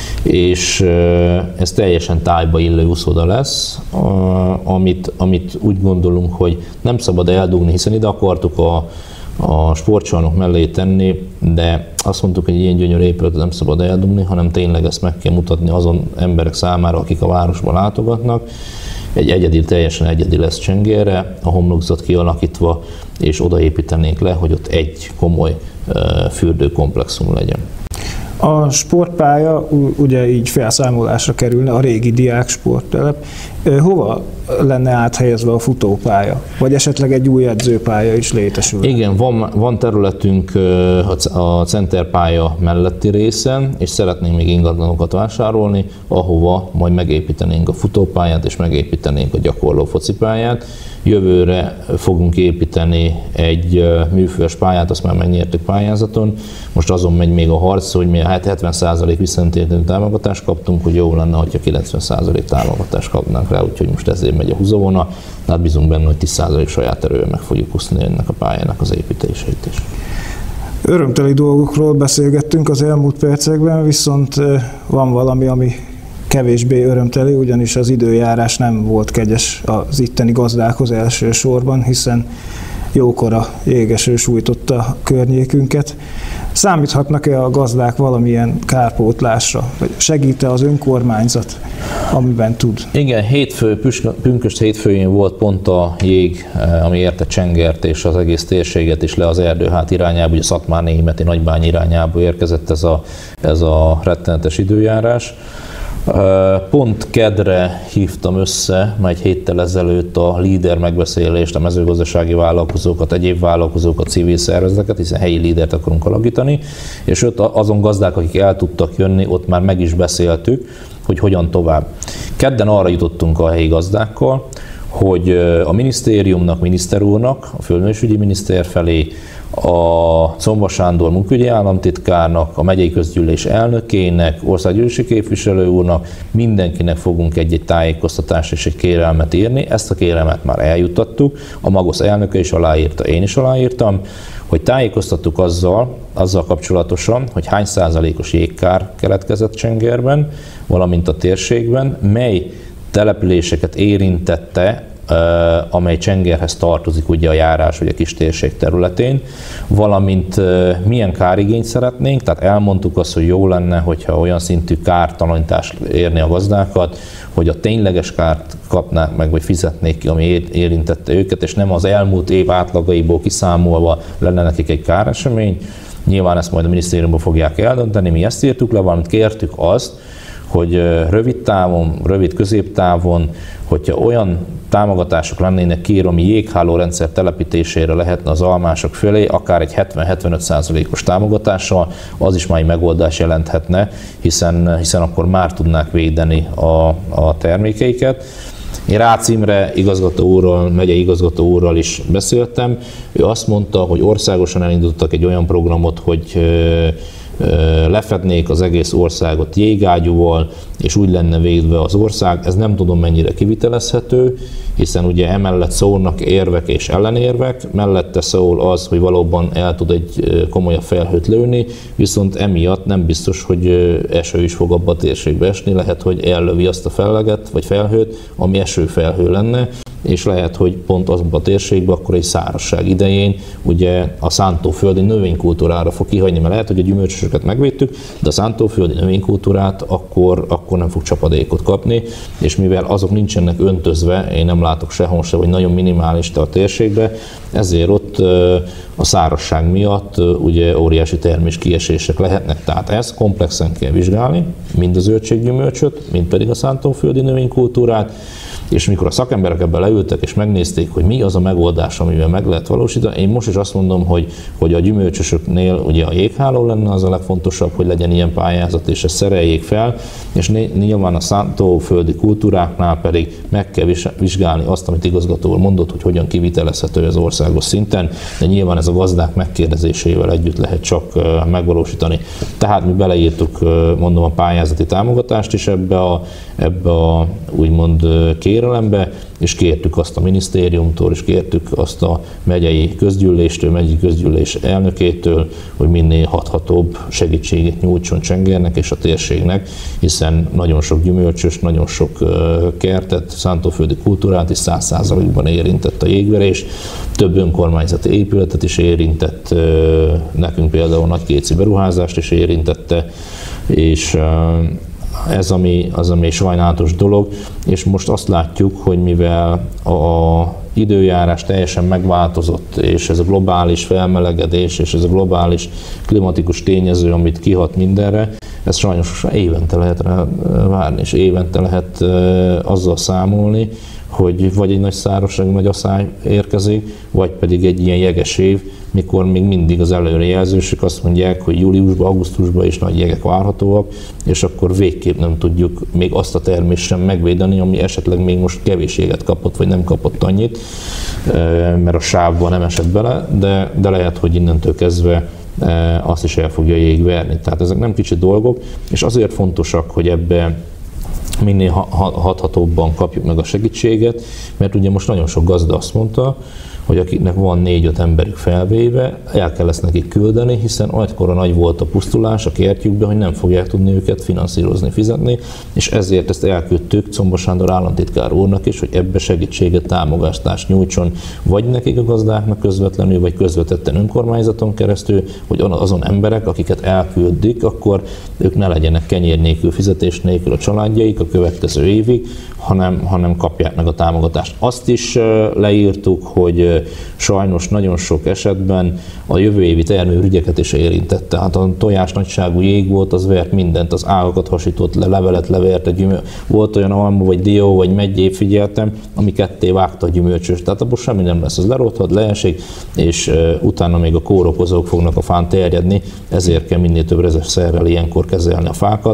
és ez teljesen tájba illő uszoda lesz, amit, amit úgy gondolunk, hogy nem szabad eldugni, hiszen ide akartuk a a sportcsarnok mellé tenni, de azt mondtuk, hogy ilyen gyönyörű épületet nem szabad eldugni, hanem tényleg ezt meg kell mutatni azon emberek számára, akik a városba látogatnak. Egy egyedi, teljesen egyedi lesz Csengerre, a homlokzat kialakítva, és odaépítenénk le, hogy ott egy komoly fürdőkomplexum legyen. A sportpálya ugye így felszámolásra kerülne, a régi diák sporttelep. Hova lenne áthelyezve a futópálya? Vagy esetleg egy új edzőpálya is létesül? Igen, van, van területünk a centerpálya melletti részen, és szeretnénk még ingatlanokat vásárolni, ahova majd megépítenénk a futópályát, és megépítenénk a gyakorló focipályát. Jövőre fogunk építeni egy műfős pályát, azt már megnyertük pályázaton. Most azon megy még a harc, hogy mi hetven százalék visszatérítő támogatást kaptunk, hogy jó lenne, hogyha kilencven százalék támogatást kapnánk rá, úgyhogy most ezért megy a húzavona. Hát bízunk benne, hogy tíz százalék saját erővel meg fogjuk úszni ennek a pályának az építését is. Örömteli dolgokról beszélgettünk az elmúlt percekben, viszont van valami, ami kevésbé örömteli, ugyanis az időjárás nem volt kegyes az itteni gazdákhoz elsősorban, hiszen jókora jégeső sújtotta a környékünket. Számíthatnak-e a gazdák valamilyen kárpótlásra, vagy segít-e az önkormányzat, amiben tud? Igen, hétfő, pünkösd hétfőjén volt pont a jég, ami érte Csengert és az egész térséget is le az Erdőhát irányába, ugye Szatmár-Németi Nagybány irányába érkezett ez a, ez a rettenetes időjárás. Pont kedre hívtam össze, már egy héttel ezelőtt a líder megbeszélést, a mezőgazdasági vállalkozókat, egyéb vállalkozókat, civil szervezeteket, hiszen helyi lídert akarunk alakítani, és ott azon gazdák, akik el tudtak jönni, ott már meg is beszéltük, hogy hogyan tovább. Kedden arra jutottunk a helyi gazdákkal, hogy a minisztériumnak, miniszter úrnak, a földművelésügyi miniszter felé, a Comba Sándor munkaügyi államtitkárnak, a megyei közgyűlés elnökének, országgyűlési képviselő úrnak, mindenkinek fogunk egy-egy tájékoztatást és egy kérelmet írni. Ezt a kérelmet már eljuttattuk, a Magosz elnöke is aláírta, én is aláírtam, hogy tájékoztattuk azzal, azzal kapcsolatosan, hogy hány százalékos jégkár keletkezett Csengerben, valamint a térségben, mely településeket érintette, amely Csengerhez tartozik ugye a járás, vagy a kistérség területén, valamint milyen kárigényt szeretnénk, tehát elmondtuk azt, hogy jó lenne, hogyha olyan szintű kártalanítást érni a gazdákat, hogy a tényleges kárt kapnák meg, vagy fizetnék ki, ami érintette őket, és nem az elmúlt év átlagaiból kiszámolva lenne nekik egy káresemény. Nyilván ezt majd a minisztériumban fogják eldönteni, mi ezt írtuk le, valamint kértük azt, hogy rövid távon, rövid középtávon, hogyha olyan támogatások lennének ki, ami jéghálórendszer telepítésére lehetne az almások fölé, akár egy hetven-hetvenöt százalékos támogatással, az is már egy megoldás jelenthetne, hiszen, hiszen akkor már tudnák védeni a, a termékeiket. Én Rácz Imre igazgató úrral, megyei igazgató úrral is beszéltem. Ő azt mondta, hogy országosan elindítottak egy olyan programot, hogy lefednék az egész országot jégágyúval, és úgy lenne védve az ország. Ez nem tudom mennyire kivitelezhető, hiszen ugye emellett szólnak érvek és ellenérvek, mellette szól az, hogy valóban el tud egy komolyabb felhőt lőni, viszont emiatt nem biztos, hogy eső is fog abba a térségbe esni, lehet, hogy ellövi azt a felleget vagy felhőt, ami esőfelhő lenne, és lehet, hogy pont azonban a térségben akkor egy szárazság idején ugye a szántóföldi növénykultúrára fog kihagyni, mert lehet, hogy a gyümölcsösöket megvédtük, de a szántóföldi növénykultúrát akkor, akkor nem fog csapadékot kapni, és mivel azok nincsenek öntözve, én nem látok sehol se, hogy nagyon minimális a térségbe, ezért ott a szárazság miatt ugye óriási termés kiesések lehetnek. Tehát ezt komplexen kell vizsgálni, mind a zöldséggyümölcsöt, mind pedig a szántóföldi növénykultúrát, és mikor a szakemberek ebben leültek és megnézték, hogy mi az a megoldás, amivel meg lehet valósítani, én most is azt mondom, hogy, hogy a gyümölcsösöknél ugye a jégháló lenne az a legfontosabb, hogy legyen ilyen pályázat, és ezt szereljék fel, és nyilván a szántóföldi kultúráknál pedig meg kell vizsgálni azt, amit igazgató úr mondott, hogy hogyan kivitelezhető az országos szinten, de nyilván ez a gazdák megkérdezésével együtt lehet csak megvalósítani. Tehát mi beleírtuk, mondom, a pályázati támogatást is ebbe a, ebbe a úgymond kérelembe, és kértük azt a minisztériumtól, és kértük azt a megyei közgyűléstől, megyei közgyűlés elnökétől, hogy minél hathatóbb segítséget nyújtson Csengernek és a térségnek, hiszen nagyon sok gyümölcsös, nagyon sok kertet, szántóföldi kultúrát is száz százalékban érintett a jégverés, több önkormányzati épületet is érintett, nekünk például Nagykéci beruházást is érintette, és ez ami, az, ami sajnálatos dolog, és most azt látjuk, hogy mivel a időjárás teljesen megváltozott, és ez a globális felmelegedés, és ez a globális klimatikus tényező, amit kihat mindenre, ez sajnos évente lehet várni, és évente lehet azzal számolni, hogy vagy egy nagy szárazság, nagy asszály érkezik, vagy pedig egy ilyen jeges év, mikor még mindig az előrejelzősök azt mondják, hogy júliusban, augusztusban is nagy jegek várhatóak, és akkor végképp nem tudjuk még azt a termést sem megvédeni, ami esetleg még most kevés jeget kapott, vagy nem kapott annyit, mert a sávban nem esett bele, de, de lehet, hogy innentől kezdve azt is el fogja jég verni. Tehát ezek nem kicsi dolgok, és azért fontosak, hogy ebbe minél hathatóbban kapjuk meg a segítséget, mert ugye most nagyon sok gazda azt mondta, hogy akiknek van négy-öt emberük felvéve, el kell ezt nekik küldeni, hiszen olykor nagy volt a pusztulás a kertjükben, hogy nem fogják tudni őket finanszírozni, fizetni, és ezért ezt elküldtük Comba Sándor államtitkár úrnak is, hogy ebbe segítséget, támogatást nyújtson, vagy nekik a gazdáknak közvetlenül, vagy közvetetten önkormányzaton keresztül, hogy azon emberek, akiket elküldik, akkor ők ne legyenek kenyér nélkül, fizetés nélkül a családjaik a következő évig, hanem, hanem kapják meg a támogatást. Azt is leírtuk, hogy sajnos nagyon sok esetben a jövő évi termőügyeket is érintette. Tehát a tojás nagyságú jég volt, az vert mindent, az ágakat hasított le, levelet levert, gyümöl... volt olyan alma, vagy dió, vagy meggyép, figyeltem, ami ketté vágta a gyümölcsös. Tehát abból semmi nem lesz, az lerothad, leesik, és uh, utána még a kórokozók fognak a fán terjedni, ezért kell minél több rezervszerrel ilyenkor kezelni a fákat.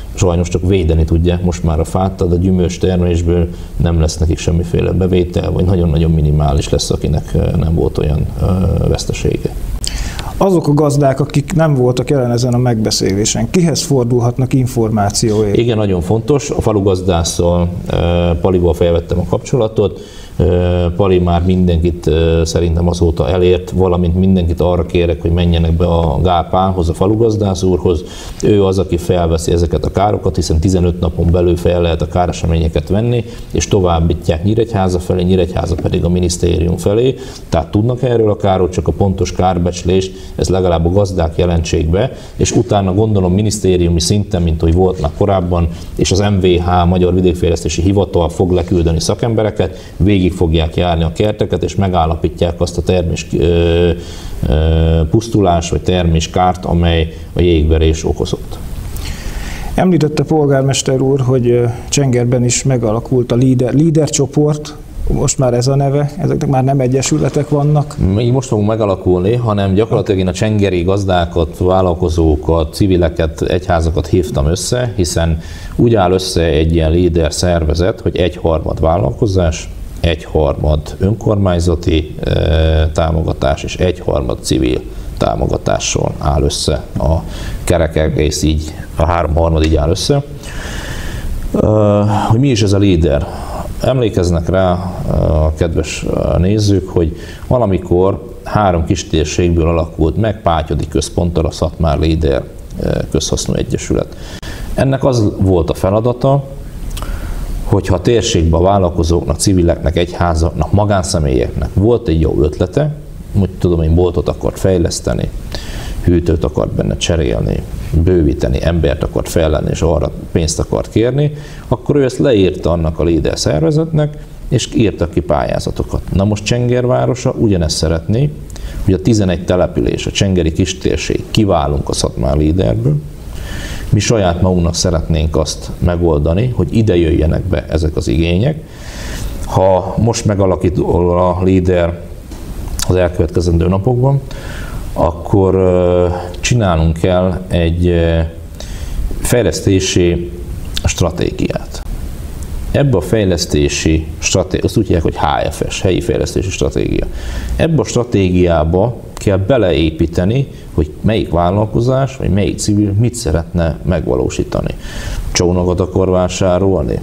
sajnos csak védeni tudják most már a fát, tehát a gyümölcs termésből nem lesz nekik semmiféle bevétel, vagy nagyon-nagyon minimális lesz, akinek nem volt olyan vesztesége. Azok a gazdák, akik nem voltak jelen ezen a megbeszélésen, kihez fordulhatnak információért? Igen, nagyon fontos. A falugazdásszal, Palival felvettem a kapcsolatot. Pali már mindenkit szerintem azóta elért, valamint mindenkit arra kérek, hogy menjenek be a Gápánhoz, a falugazdász úrhoz. Ő az, aki felveszi ezeket a károkat, hiszen tizenöt napon belül fel lehet a káreseményeket venni, és továbbítják Nyíregyháza felé, Nyíregyháza pedig a minisztérium felé. Tehát tudnak erről a kárról, csak a pontos kárbecslést, ez legalább a gazdák jelentsék be, és utána gondolom minisztériumi szinten, mint hogy volt már korábban, és az em vé há, Magyar Vidékfejlesztési Hivatal fog leküldeni szakembereket, végig fogják járni a kerteket, és megállapítják azt a termés ö, ö, pusztulás vagy terméskárt, amely a jégverés okozott. Említette polgármester úr, hogy Csengerben is megalakult a líder, líder csoport, most már ez a neve, ezeknek már nem egyesületek vannak. Így most fogunk megalakulni, hanem gyakorlatilag én a csengeri gazdákat, vállalkozókat, civileket, egyházakat hívtam össze, hiszen úgy áll össze egy ilyen líder szervezet, hogy egyharmad vállalkozás, egyharmad önkormányzati e, támogatás és egyharmad civil támogatással áll össze. A kerek egész így, a háromharmad így áll össze. E, hogy mi is ez a líder? Emlékeznek rá a kedves nézők, hogy valamikor három kis térségből alakult meg Pátyodi központtal a Szatmár Líder Közhasznú Egyesület. Ennek az volt a feladata, hogyha a térségben a vállalkozóknak, civileknek, egyházaknak, magánszemélyeknek volt egy jó ötlete, hogy tudom én boltot akart fejleszteni, hűtőt akart benne cserélni, bővíteni, embert akart fellenni, és arra pénzt akart kérni, akkor ő ezt leírta annak a líder szervezetnek, és írtak ki pályázatokat. Na most Csenger városa ugyanezt szeretné, hogy a tizenegy település, a csengeri kistérség, kiválunk a Szatmár Líderből, mi saját magunknak szeretnénk azt megoldani, hogy ide jöjjenek be ezek az igények. Ha most megalakítol a líder az elkövetkezendő napokban, akkor csinálunk kell egy fejlesztési stratégiát. Ebbe a fejlesztési stratégia, azt úgy hívják, hogy há ef es, helyi fejlesztési stratégia. Ebbe a stratégiába kell beleépíteni, hogy melyik vállalkozás, vagy melyik civil mit szeretne megvalósítani. Csónakat akar vásárolni,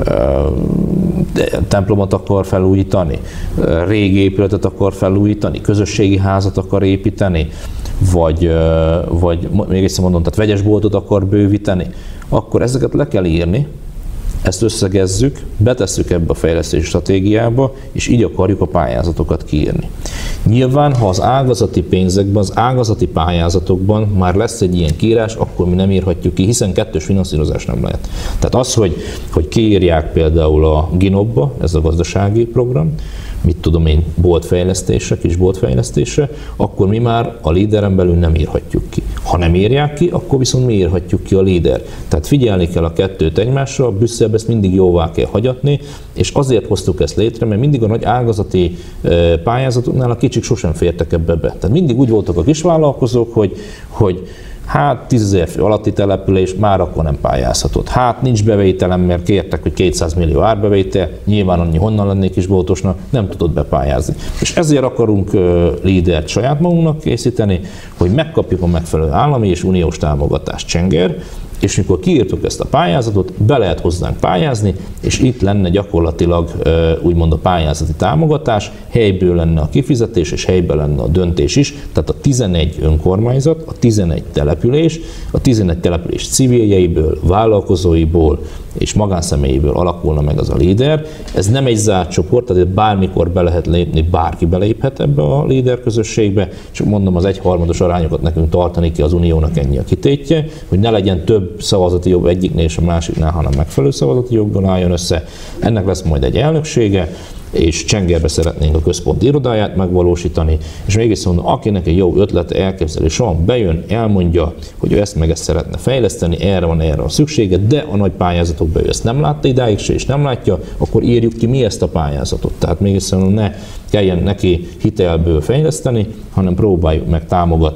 templomot akar felújítani, régi épületet akar felújítani, közösségi házat akar építeni, vagy, vagy még egyszer mondom, tehát vegyesboltot akar bővíteni, akkor ezeket le kell írni, ezt összegezzük, betesszük ebbe a fejlesztési stratégiába, és így akarjuk a pályázatokat kiírni. Nyilván, ha az ágazati pénzekben, az ágazati pályázatokban már lesz egy ilyen kiírás, akkor mi nem írhatjuk ki, hiszen kettős finanszírozás nem lehet. Tehát az, hogy, hogy kiírják például a ginobba, ez a gazdasági program, mit tudom én, boltfejlesztése, kis boltfejlesztése, akkor mi már a líderen belül nem írhatjuk ki. Ha nem írják ki, akkor viszont mi írhatjuk ki a líder. Tehát figyelni kell a kettőt egymásra, Brüsszelbe ezt mindig jóvá kell hagyatni, és azért hoztuk ezt létre, mert mindig a nagy ágazati pályázatoknál a kicsik sosem fértek ebbe be. Tehát mindig úgy voltak a kisvállalkozók, hogy, hogy hát tízezer fő alatti település, már akkor nem pályázhatott. Hát nincs bevételem, mert kértek, hogy kétszáz millió árbevétel, nyilván annyi honnan lennék kisboltosnak, nem tudott bepályázni. És ezért akarunk uh, lídert saját magunknak készíteni, hogy megkapjuk a megfelelő állami és uniós támogatást Csenger, és mikor kiírtuk ezt a pályázatot, be lehet hozzánk pályázni, és itt lenne gyakorlatilag úgymond a pályázati támogatás, helyből lenne a kifizetés, és helyben lenne a döntés is, tehát a tizenegy önkormányzat, a tizenegy település, a tizenegy település civiljeiből, vállalkozóiból és magánszemélyiből alakulna meg az a líder. Ez nem egy zárt csoport, tehát bármikor be lehet lépni, bárki beléphet ebbe a líder közösségbe, csak mondom, az egyharmados arányokat nekünk tartani ki, az uniónak ennyi a kitétje, hogy ne legyen több szavazati jog egyiknél és a másiknál, hanem megfelelő szavazati jogban álljon össze. Ennek lesz majd egy elnöksége, és Csengerbe szeretnénk a központi irodáját megvalósítani, és mégis mondom, akinek egy jó ötlete, elképzelés van, bejön, elmondja, hogy ő ezt meg ezt szeretne fejleszteni, erre van, erre a szüksége, de a nagy pályázatokban ő ezt nem látta idáig se, és nem látja, akkor írjuk ki mi ezt a pályázatot. Tehát mégis mondom, ne kelljen neki hitelből fejleszteni, hanem próbáljuk meg támogatni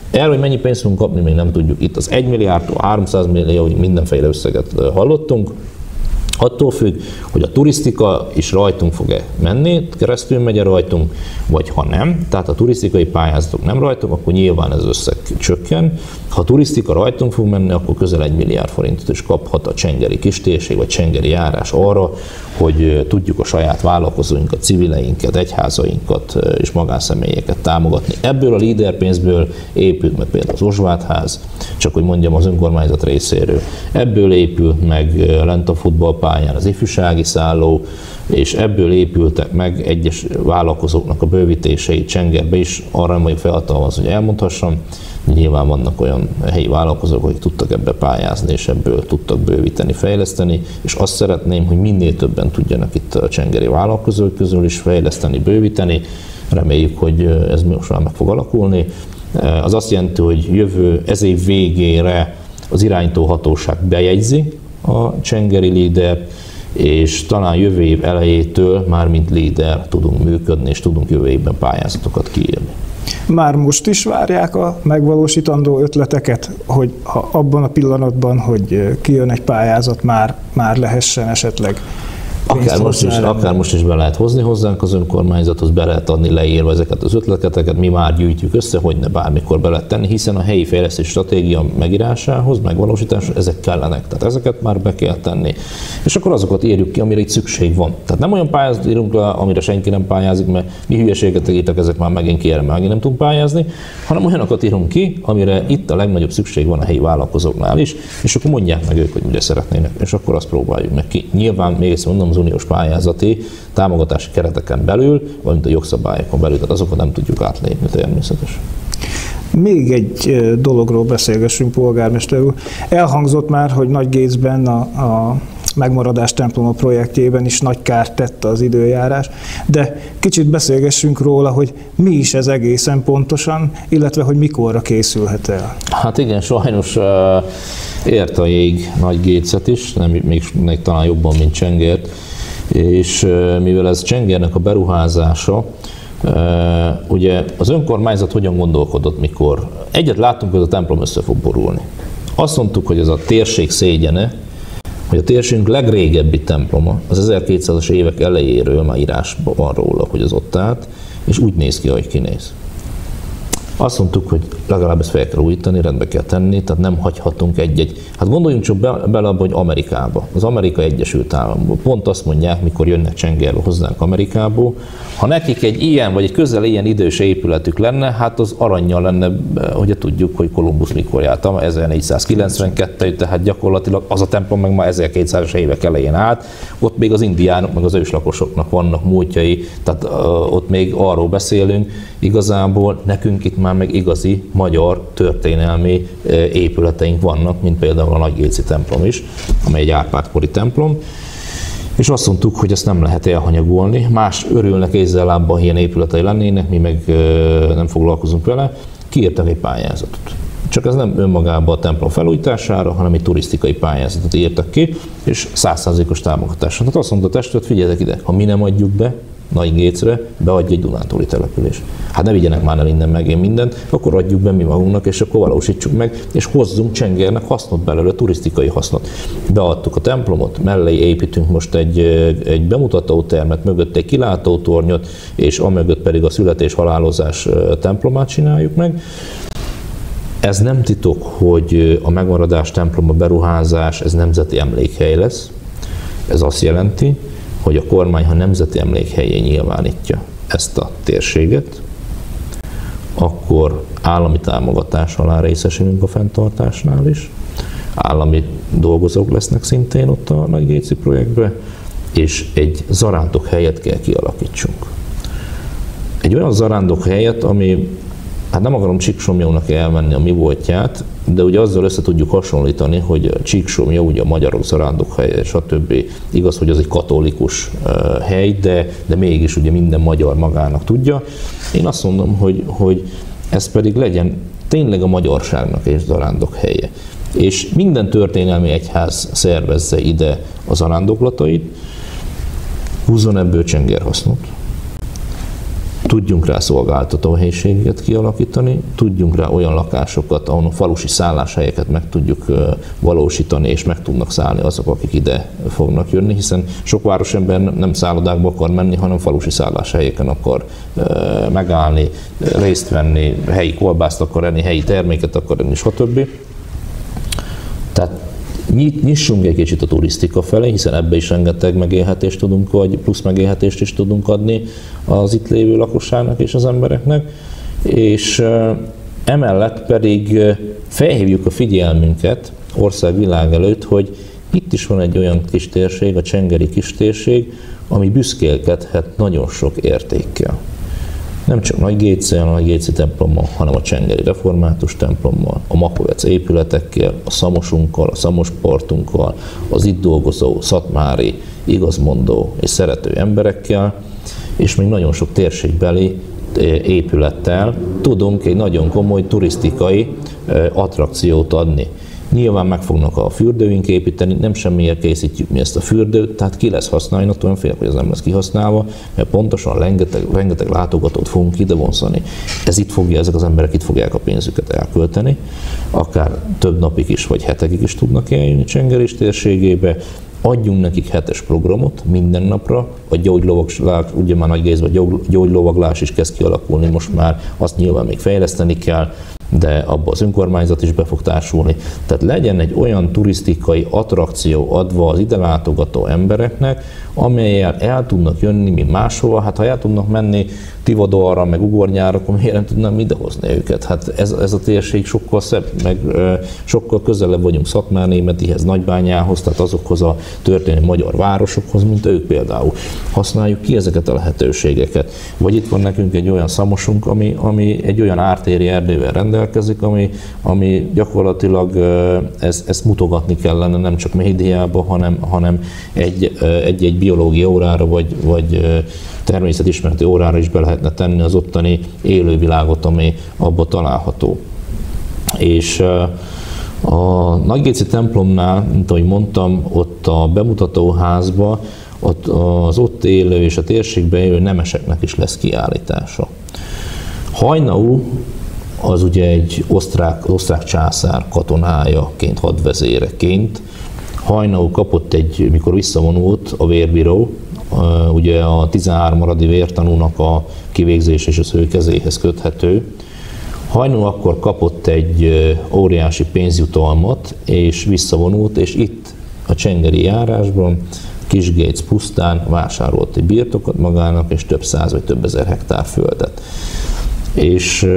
Erről, hogy mennyi pénzt fogunk kapni, még nem tudjuk. Itt az egy milliárdtól háromszáz millióig mindenféle összeget hallottunk. Attól függ, hogy a turisztika is rajtunk fog-e menni, keresztül megy rajtunk, vagy ha nem, tehát a turisztikai pályázatok nem rajtunk, akkor nyilván ez összeg csökken. Ha a turisztika rajtunk fog menni, akkor közel egy milliárd forintot is kaphat a csengeri kistérség, vagy csengeri járás arra, hogy tudjuk a saját vállalkozóinkat, civileinket, egyházainkat és magánszemélyeket támogatni. Ebből a líder pénzből épült meg például az Ozsvátház, csak hogy mondjam az önkormányzat részéről. Ebből épült meg lent a futballpályán az ifjúsági szálló, és ebből épültek meg egyes vállalkozóknak a bővítései Csengerbe is, arra nem vagyok felhatalmazva, hogy elmondhassam. Nyilván vannak olyan helyi vállalkozók, akik tudtak ebbe pályázni, és ebből tudtak bővíteni, fejleszteni, és azt szeretném, hogy minél többen tudjanak itt a csengeri vállalkozók közül is fejleszteni, bővíteni. Reméljük, hogy ez most már meg fog alakulni. Az azt jelenti, hogy jövő, ez év végére az irányító hatóság bejegyzi a csengeri lídert, és talán jövő év elejétől már mint líder tudunk működni, és tudunk jövő évben pályázatokat kiírni. Már most is várják a megvalósítandó ötleteket, hogy ha abban a pillanatban, hogy kijön egy pályázat, már, már lehessen esetleg Akár most, is, akár most is be lehet hozni hozzánk az önkormányzathoz, be lehet adni leírva ezeket az ötleteket, mi már gyűjtjük össze, hogy ne bármikor be lehet tenni, hiszen a helyi fejlesztés stratégia megírásához, megvalósításához ezek kellenek, tehát ezeket már be kell tenni. És akkor azokat írjuk ki, amire itt szükség van. Tehát nem olyan pályázatot írunk le, amire senki nem pályázik, mert mi hülyeséget írtak, ezek már megint ki, erre megint nem tudunk pályázni, hanem olyanokat írunk ki, amire itt a legnagyobb szükség van a helyi vállalkozóknál is, és akkor mondják meg ők, hogy mire szeretnének, és akkor azt próbáljuk meg ki. Nyilván még egyszer mondom, az uniós pályázati támogatási kereteken belül, valamint a jogszabályokon belül, tehát azokat nem tudjuk átlépni természetesen. Még egy dologról beszélgessünk, polgármester úr. Elhangzott már, hogy Nagygécben a, a Megmaradás temploma projektjében is nagy kárt tett az időjárás, de kicsit beszélgessünk róla, hogy mi is ez egészen pontosan, illetve hogy mikorra készülhet el. Hát igen, sajnos uh, ért a jég Nagygécet is, nem, még, még talán jobban, mint Csengert, és uh, mivel ez Csengernek a beruházása, Uh, ugye az önkormányzat hogyan gondolkodott, mikor egyet láttunk, hogy a templom össze fog borulni. Azt mondtuk, hogy ez a térség szégyene, hogy a térségünk legrégebbi temploma, az ezerkétszázas évek elejéről már írásban van róla, hogy az ott állt, és úgy néz ki, ahogy kinéz. Azt mondtuk, hogy legalább ezt fel kell újítani, rendbe kell tenni, tehát nem hagyhatunk egy-egy. Hát gondoljunk csak be, bele abba, hogy Amerikába, az Amerikai Egyesült Államokban. Pont azt mondják, mikor jönnek Csengerbe hozzánk Amerikából, ha nekik egy ilyen, vagy egy közel ilyen idős épületük lenne, hát az arannyal lenne, hogy tudjuk, hogy Kolumbusz mikor járt, ezernégyszázkilencvenkettő, tehát gyakorlatilag az a templom meg már ezerkétszázas évek elején állt, ott még az indiánok, meg az őslakosoknak vannak múltjai, tehát uh, ott még arról beszélünk, igazából nekünk itt már meg igazi magyar történelmi épületeink vannak, mint például a Nagygéci templom is, amely egy Árpád-kori templom. És azt mondtuk, hogy ezt nem lehet elhanyagolni. Más örülnek kézzel lábban, ilyen épületei lennének, mi meg nem foglalkozunk vele. Kiírtak egy pályázatot. Csak ez nem önmagában a templom felújítására, hanem egy turisztikai pályázatot írtak ki, és száz százalékos támogatásra. Tehát azt mondta a testület, figyeljetek ide, ha mi nem adjuk be Nagygécre, beadja egy dunántúli település. Hát ne vigyenek már el innen meg én mindent, akkor adjuk be mi magunknak, és akkor valósítsuk meg, és hozzunk Csengernek hasznot belőle, turisztikai hasznot. Beadtuk a templomot, mellé építünk most egy, egy bemutatótermet, mögött egy kilátótornyot, és amögött pedig a születés-halálozás templomát csináljuk meg. Ez nem titok, hogy a Megmaradás temploma beruházás, ez nemzeti emlékhely lesz. Ez azt jelenti, hogy a kormány, ha nemzeti emlékhelyé nyilvánítja ezt a térséget, akkor állami támogatás alá részesülünk a fenntartásnál is. Állami dolgozók lesznek szintén ott a Nagygéci projektben, és egy zarándok helyet kell kialakítsunk. Egy olyan zarándok helyet, ami, hát nem akarom Csíksomlyónak elmenni a mi voltját, de ugye azzal össze tudjuk hasonlítani, hogy Csíksomlyó, ugye a magyarok zarándok helye, stb. Igaz, hogy az egy katolikus hely, de, de mégis ugye minden magyar magának tudja. Én azt mondom, hogy, hogy ez pedig legyen tényleg a magyarságnak és zarándok helye. És minden történelmi egyház szervezze ide a zarándoklatait, húzzon ebből Csenger hasznot. tudjunk rá szolgáltató helyiségeket kialakítani, tudjunk rá olyan lakásokat, ahol a falusi szálláshelyeket meg tudjuk valósítani, és meg tudnak szállni azok, akik ide fognak jönni, hiszen sok városember nem szállodákba akar menni, hanem falusi szálláshelyeken akar megállni, részt venni, helyi kolbászt akar enni, helyi terméket akar enni, stb. Tehát nyissunk egy kicsit a turisztika felé, hiszen ebbe is rengeteg megélhetést tudunk, vagy plusz megélhetést is tudunk adni az itt lévő lakosságnak és az embereknek, és emellett pedig felhívjuk a figyelmünket országvilág előtt, hogy itt is van egy olyan kis térség, a csengeri kis térség, ami büszkélkedhet nagyon sok értékkel. Nem csak Nagygécsén, a Nagygécsi templommal, hanem a csengeri református templommal, a Makovec épületekkel, a Szamosunkkal, a Szamospartunkkal, az itt dolgozó szatmári, igazmondó és szerető emberekkel, és még nagyon sok térségbeli épülettel tudunk egy nagyon komoly turisztikai attrakciót adni. Nyilván meg fognak a fürdőink építeni, nem semmiért készítjük mi ezt a fürdőt, tehát ki lesz használni, attól nem félek, hogy ez nem lesz kihasználva, mert pontosan rengeteg, rengeteg látogatót fogunk ide vonzani. Ez itt fogja, ezek az emberek itt fogják a pénzüket elkölteni, akár több napig is, vagy hetekig is tudnak eljönni Csengerés térségébe. Adjunk nekik hetes programot minden napra, a gyógylovaglás, ugye már Nagygézben gyógylovaglás is kezd kialakulni most már, azt nyilván még fejleszteni kell, de abba az önkormányzat is be fog társulni. Tehát legyen egy olyan turisztikai attrakció adva az ide látogató embereknek, amellyel el tudnak jönni, mint máshova. Hát ha el tudnak menni Tivadarra, meg Ugornyára, akkor miért nem tudnám idehozni őket? Hát ez, ez a térség sokkal szebb, meg e, sokkal közelebb vagyunk Szatmárnémetihez, Nagybányához, tehát azokhoz a történelmi magyar városokhoz, mint ők például. Használjuk ki ezeket a lehetőségeket. Vagy itt van nekünk egy olyan Szamosunk, ami, ami egy olyan ártéri erdővel rendelkezik, ami, ami gyakorlatilag ezt, ezt mutogatni kellene nem csak médiában, hanem, hanem egy, egy, egy biológia órára, vagy, vagy természetismereti órára is be lehetne tenni az ottani élővilágot, ami abban található. És a Nagygécsi templomnál, mint ahogy mondtam, ott a bemutatóházban ott az ott élő és a térségben élő nemeseknek is lesz kiállítása. Haynau az ugye egy osztrák, az osztrák császár katonájaként, hadvezéreként. Haynau kapott egy, mikor visszavonult a vérbíró, ugye a tizenhárom maradi vértanúnak a kivégzés és az ő kezéhez köthető. Haynau akkor kapott egy óriási pénzjutalmat, és visszavonult, és itt a csengeri járásban Kisgéc pusztán vásárolt egy birtokot magának, és több száz vagy több ezer hektár földet. És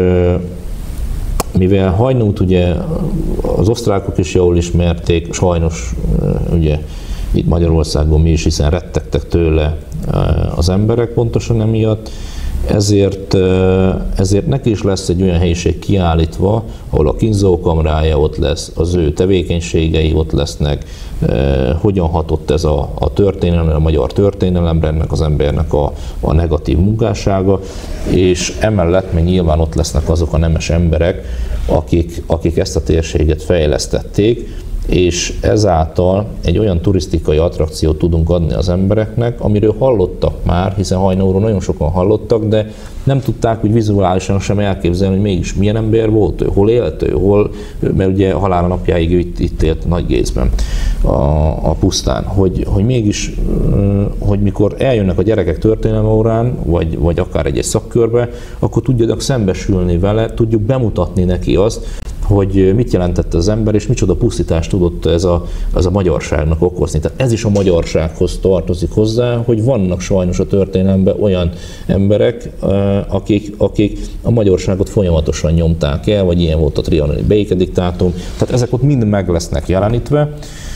mivel Haynaut ugye az osztrákok is jól ismerték, sajnos ugye itt Magyarországon mi is, hiszen rettegtek tőle az emberek pontosan emiatt, ezért, ezért neki is lesz egy olyan helyiség kiállítva, ahol a kínzókamrája ott lesz, az ő tevékenységei ott lesznek, hogyan hatott ez a, a történelem, a magyar történelemre, ennek az embernek a, a negatív munkássága, és emellett még nyilván ott lesznek azok a nemes emberek, akik, akik ezt a térséget fejlesztették, és ezáltal egy olyan turisztikai attrakciót tudunk adni az embereknek, amiről hallottak már, hiszen Haynauról nagyon sokan hallottak, de nem tudták úgy vizuálisan sem elképzelni, hogy mégis milyen ember volt ő, hol élt ő, hol, mert ugye halála napjáig ő itt, itt élt Nagygécben a, a pusztán, hogy, hogy mégis, hogy mikor eljönnek a gyerekek történelmi órán, vagy, vagy akár egy, egy szakkörbe, akkor tudjanak szembesülni vele, tudjuk bemutatni neki azt, hogy mit jelentett az ember, és micsoda pusztítást tudott ez a, ez a magyarságnak okozni. Tehát ez is a magyarsághoz tartozik hozzá, hogy vannak sajnos a történelemben olyan emberek, akik, akik a magyarságot folyamatosan nyomták el, vagy ilyen volt a trianoni békediktátum. Tehát ezek ott mind meg lesznek jelenítve.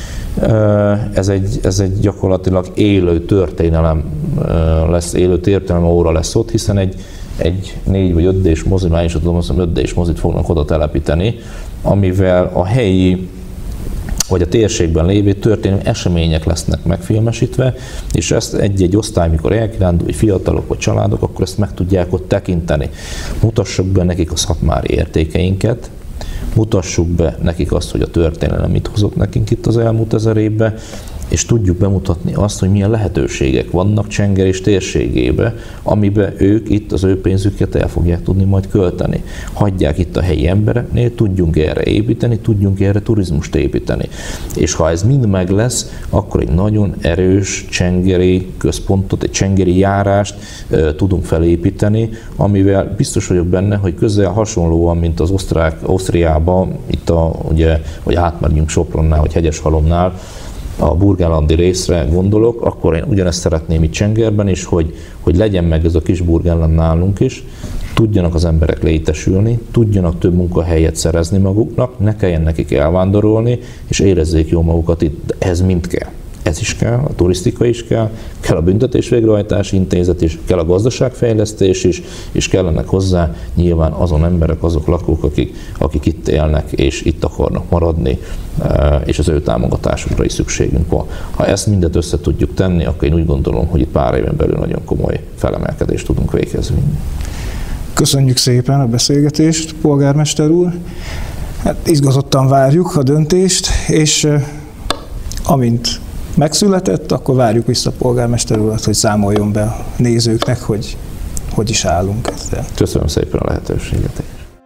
Ez egy, ez egy gyakorlatilag élő történelem lesz, élő történelem óra lesz ott, hiszen egy egy négy vagy öt dés mozi, már is tudom, azt öt dés mozit fognak oda telepíteni, amivel a helyi vagy a térségben lévő történelmi események lesznek megfilmesítve, és ezt egy-egy osztály, mikor elkirándul, vagy fiatalok, vagy családok, akkor ezt meg tudják ott tekinteni. Mutassuk be nekik a szatmári értékeinket, mutassuk be nekik azt, hogy a történelem mit hozott nekünk itt az elmúlt ezer évben, és tudjuk bemutatni azt, hogy milyen lehetőségek vannak Csengerés térségébe, amiben ők itt az ő pénzüket el fogják tudni majd költeni. Hagyják itt a helyi embereknél, tudjunk erre építeni, tudjunk erre turizmust építeni. És ha ez mind meg lesz, akkor egy nagyon erős csengeri központot, egy csengeri járást e, tudunk felépíteni, amivel biztos vagyok benne, hogy közel hasonlóan, mint az osztrák, Ausztriában, itt a, ugye, hogy átmegyünk Sopronnál, vagy Hegyeshalomnál, a burgenlandi részre gondolok, akkor én ugyanezt szeretném itt Csengerben is, hogy, hogy legyen meg ez a kis Burgenland nálunk is, tudjanak az emberek létesülni, tudjanak több munkahelyet szerezni maguknak, ne kelljen nekik elvándorolni, és érezzék jól magukat itt, de ez mind kell. Ez is kell, a turisztika is kell, kell a büntetésvégrehajtási intézet is, kell a gazdaságfejlesztés is, és kellenek hozzá nyilván azon emberek, azok lakók, akik, akik itt élnek és itt akarnak maradni, és az ő támogatásukra is szükségünk van. Ha ezt mindet össze tudjuk tenni, akkor én úgy gondolom, hogy itt pár éven belül nagyon komoly felemelkedést tudunk végezni. Köszönjük szépen a beszélgetést, polgármester úr. Hát izgatottan várjuk a döntést, és amint megszületett, akkor várjuk vissza a polgármester urat, hogy számoljon be a nézőknek, hogy hogy is állunk ezzel. Köszönöm szépen a lehetőséget.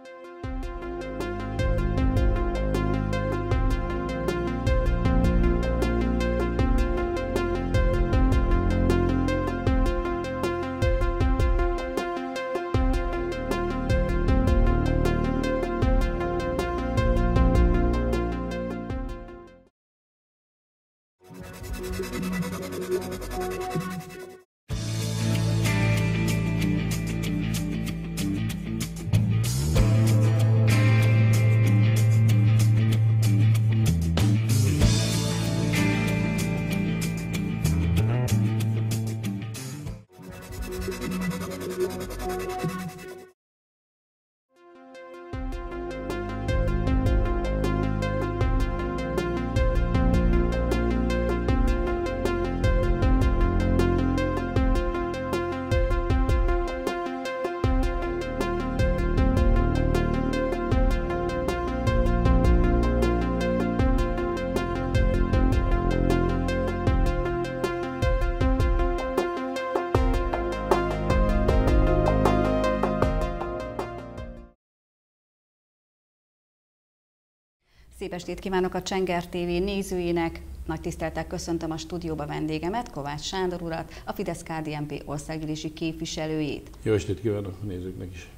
Szép estét kívánok a Csenger té vé nézőinek! Nagy tisztelettel köszöntöm a stúdióba vendégemet, Kovács Sándor urat, a Fidesz-ká dé en pé országgyűlési képviselőjét. Jó estét kívánok a nézőknek is!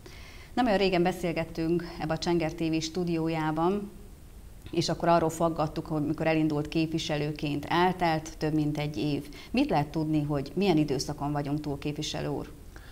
Nem olyan régen beszélgettünk ebbe a Csenger té vé stúdiójában, és akkor arról faggattuk, hogy mikor elindult képviselőként, eltelt több mint egy év. Mit lehet tudni, hogy milyen időszakon vagyunk túl, képviselő úr?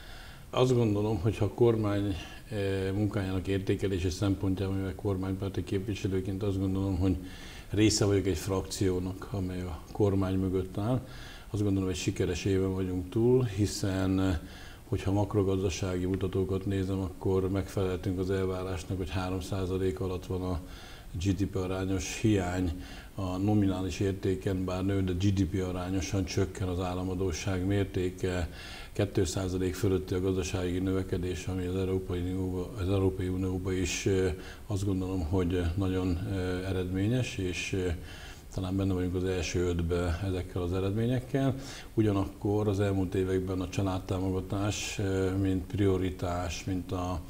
Azt gondolom, hogy ha a kormány munkájának értékelése szempontjából, mivel kormánypárti képviselőként azt gondolom, hogy része vagyok egy frakciónak, amely a kormány mögött áll. Azt gondolom, hogy sikeres éven vagyunk túl, hiszen hogyha makrogazdasági mutatókat nézem, akkor megfeleltünk az elvárásnak, hogy három százalék alatt van a gé dé pé arányos hiány, a nominális értéken bár nő, de gé dé pé arányosan csökken az államadósság mértéke, két százalék fölötti a gazdasági növekedés, ami az Európai Unióban, az Európai Unióban is azt gondolom, hogy nagyon eredményes, és talán benne vagyunk az első ötbe ezekkel az eredményekkel. Ugyanakkor az elmúlt években a családtámogatás, mint prioritás, mint a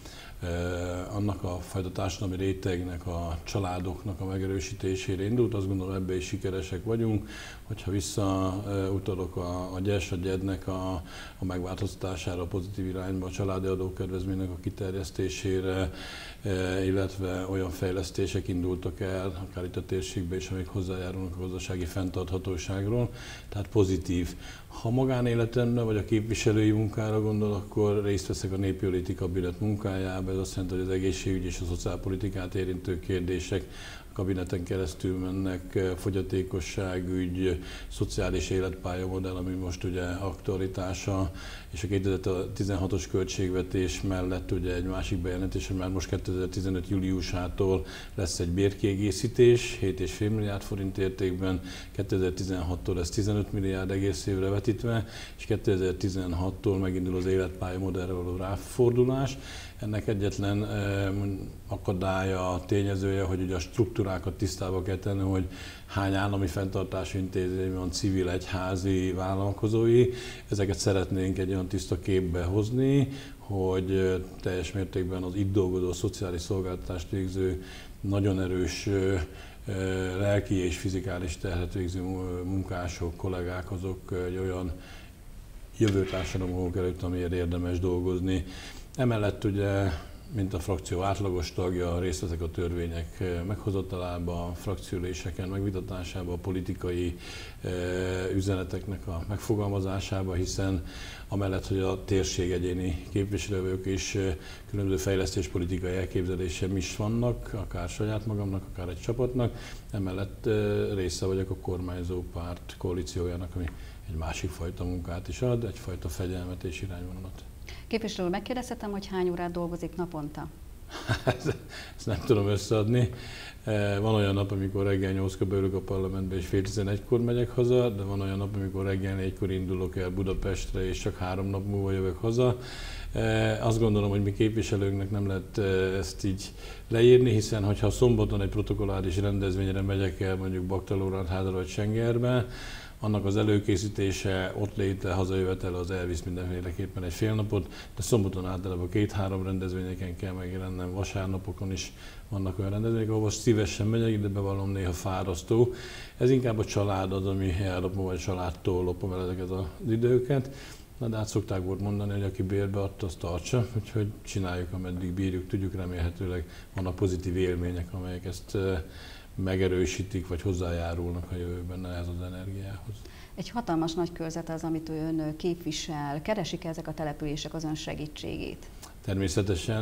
annak a fajta társadalmi rétegnek, a családoknak a megerősítésére indult. Azt gondolom, ebben is sikeresek vagyunk. Hogyha visszautalok a, a gyes, a gyednek a, a megváltoztatására, a pozitív irányba, a családi adókedvezménynek a kiterjesztésére, illetve olyan fejlesztések indultak el, akár itt a térségben is, amik hozzájárulnak a gazdasági fenntarthatóságról, tehát pozitív. Ha magánéletemre vagy a képviselői munkára gondol, akkor részt veszek a Népjóléti Kabinet munkájában. Ez azt jelenti, hogy az egészségügy és a szociálpolitikát érintő kérdések a kabineten keresztül mennek, fogyatékosságügy, szociális életpályamodell, ami most ugye aktualitása, és a kétezer-tizenhatos költségvetés mellett ugye egy másik bejelentés, hogy már most kétezer-tizenöt júliusától lesz egy bérkiegészítés, hét egész öt milliárd forint értékben, kétezer-tizenhattól ez tizenöt milliárd egész évre vetítve, és kétezer-tizenhattól megindul az életpályamodellre való ráfordulás. Ennek egyetlen akadálya, tényezője, hogy ugye a struktúra struktúrákat tisztába kell tenni, hogy hány állami fenntartási intézmény van, civil, egyházi, vállalkozói. Ezeket szeretnénk egy olyan tiszta képbe hozni, hogy teljes mértékben az itt dolgozó, szociális szolgáltatást végző, nagyon erős lelki és fizikális terhet végző munkások, kollégák, azok egy olyan jövőtársadalom előtt, amiért érdemes dolgozni. Emellett ugye, mint a frakció átlagos tagja, részt veszek a törvények meghozatalában, a frakciüléseken megvitatásában, a politikai üzeneteknek a megfogalmazásában, hiszen amellett, hogy a térség egyéni képviselők és különböző fejlesztéspolitikai elképzelésem is vannak, akár saját magamnak, akár egy csapatnak, emellett része vagyok a kormányzó párt koalíciójának, ami egy másik fajta munkát is ad, egyfajta fegyelmet és irányvonalat. Képviselő úr, megkérdezhetem, hogy hány órát dolgozik naponta? Ezt nem tudom összeadni. Van olyan nap, amikor reggel nyolckor beülök a parlamentbe, és fél tizenegykor megyek haza, de van olyan nap, amikor reggel négykor indulok el Budapestre, és csak három nap múlva jövök haza. Azt gondolom, hogy mi képviselőknek nem lehet ezt így leírni, hiszen hogyha szombaton egy protokolláris rendezvényre megyek el, mondjuk Baktalórendházra vagy Csengerbe, annak az előkészítése, ott léte, hazajövetele az elvisz mindenféleképpen egy fél napot, de szombaton általában két-három rendezvényeken kell megjelennem, vasárnapokon is vannak olyan rendezvények, ahol szívesen megyek, de bevallom, néha fárasztó. Ez inkább a család az, ami elropom, vagy a családtól lopom el ezeket az időket. Na, de hát szokták volt mondani, hogy aki bérbe adta, azt tartsa, úgyhogy csináljuk, ameddig bírjuk, tudjuk, remélhetőleg vannak pozitív élmények, amelyek ezt megerősítik, vagy hozzájárulnak a jövőben ehhez az energiához. Egy hatalmas nagy körzet az, amit ön képvisel. Keresik ezek a települések az ön segítségét? Természetesen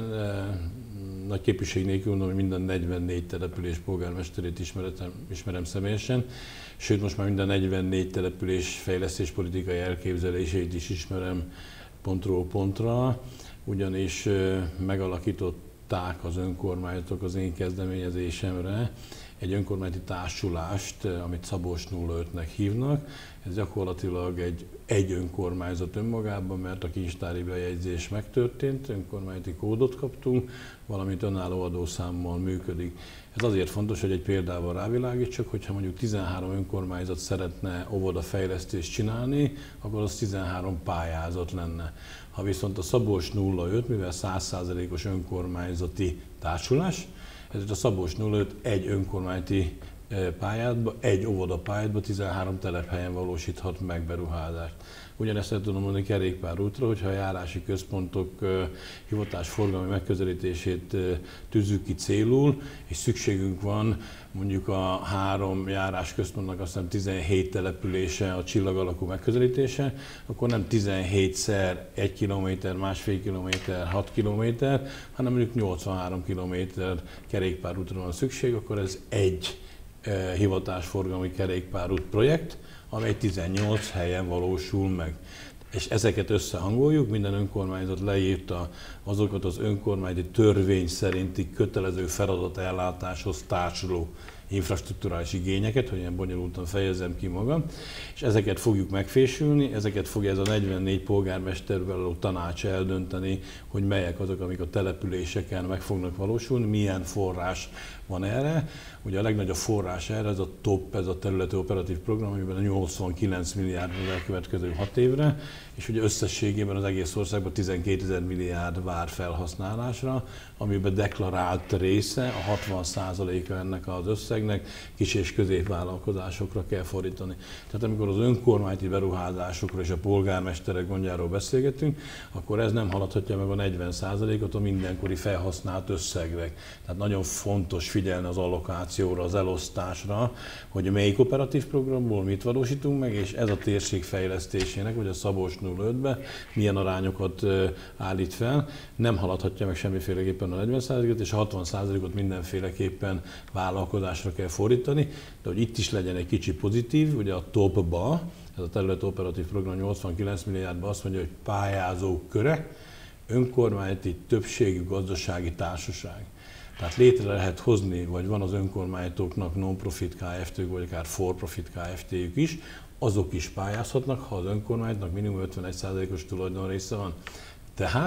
nagy képviség nélkül mondom, hogy minden negyvennégy település polgármesterét ismerem, ismerem személyesen, sőt most már minden negyvennégy település fejlesztéspolitikai elképzelését is ismerem pontról pontra, ugyanis megalakították az önkormányzatok az én kezdeményezésemre egy önkormányzati társulást, amit Szabolcs nulla ötnek hívnak. Ez gyakorlatilag egy, egy önkormányzat önmagában, mert a kincstári bejegyzés megtörtént, önkormányzati kódot kaptunk, valamint önálló adószámmal működik. Ez azért fontos, hogy egy példával rávilágítsak, hogyha mondjuk tizenhárom önkormányzat szeretne óvodafejlesztést csinálni, akkor az tizenhárom pályázat lenne. Ha viszont a Szabolcs nulla öt, mivel száz százalékos önkormányzati társulás, ezért a Szabolcs nulla öt egy önkormányzati pályázatban, egy óvodapályázatban tizenhárom telephelyen valósíthat meg beruházást. Ugyanezt el tudom mondani kerékpárútra, hogyha a járási központok hivatásforgalmi megközelítését tűzzük ki célul, és szükségünk van mondjuk a három járás központnak azt hiszem tizenhét települése a csillag alakú megközelítése, akkor nem tizenhétszer egy kilométer, másfél kilométer, hat kilométer, hanem mondjuk nyolcvanhárom kilométer kerékpárútra van szükség, akkor ez egy hivatásforgalmi kerékpárút projekt, amely tizennyolc helyen valósul meg. És ezeket összehangoljuk, minden önkormányzat leírta azokat az önkormányzati törvény szerinti kötelező feladatellátáshoz társuló infrastrukturális igényeket, hogy ilyen bonyolultan fejezem ki magam, és ezeket fogjuk megfésülni, ezeket fogja ez a negyvennégy polgármestervel való tanács eldönteni, hogy melyek azok, amik a településeken meg fognak valósulni, milyen forrás van erre. Ugye a legnagyobb forrás erre, ez a TOP, ez a területi operatív program, amiben nyolcvankilenc milliárd az elkövetkező hat évre, és ugye összességében az egész országban tizenkétezer milliárd vár felhasználásra, amiben deklarált része, a hatvan százaléka ennek az összegnek kis- és középvállalkozásokra kell fordítani. Tehát amikor az önkormányzati beruházásokról és a polgármesterek gondjáról beszélgetünk, akkor ez nem haladhatja meg a negyven százalékot a mindenkori felhasznált összegnek. Tehát nagyon fontos figyelni az allokációra, az elosztásra, hogy melyik operatív programból mit valósítunk meg, és ez a térség fejlesztésének, vagy a Szabolcs nulla ötbe milyen arányokat állít fel. Nem haladhatja meg semmiféleképpen a negyven százalékot, és a hatvan százalékot mindenféleképpen vállalkozásra kell fordítani, de hogy itt is legyen egy kicsi pozitív, ugye a topba, ez a területi operatív program nyolcvankilenc milliárdban azt mondja, hogy pályázók köre, önkormányzati többségű gazdasági társaság. Tehát létre lehet hozni, vagy van az önkormányzatoknak non-profit Kft-ük, vagy akár for-profit Kft-jük is, azok is pályázhatnak, ha az önkormányzatnak minimum ötvenegy százalékos tulajdonrésze van. Tehát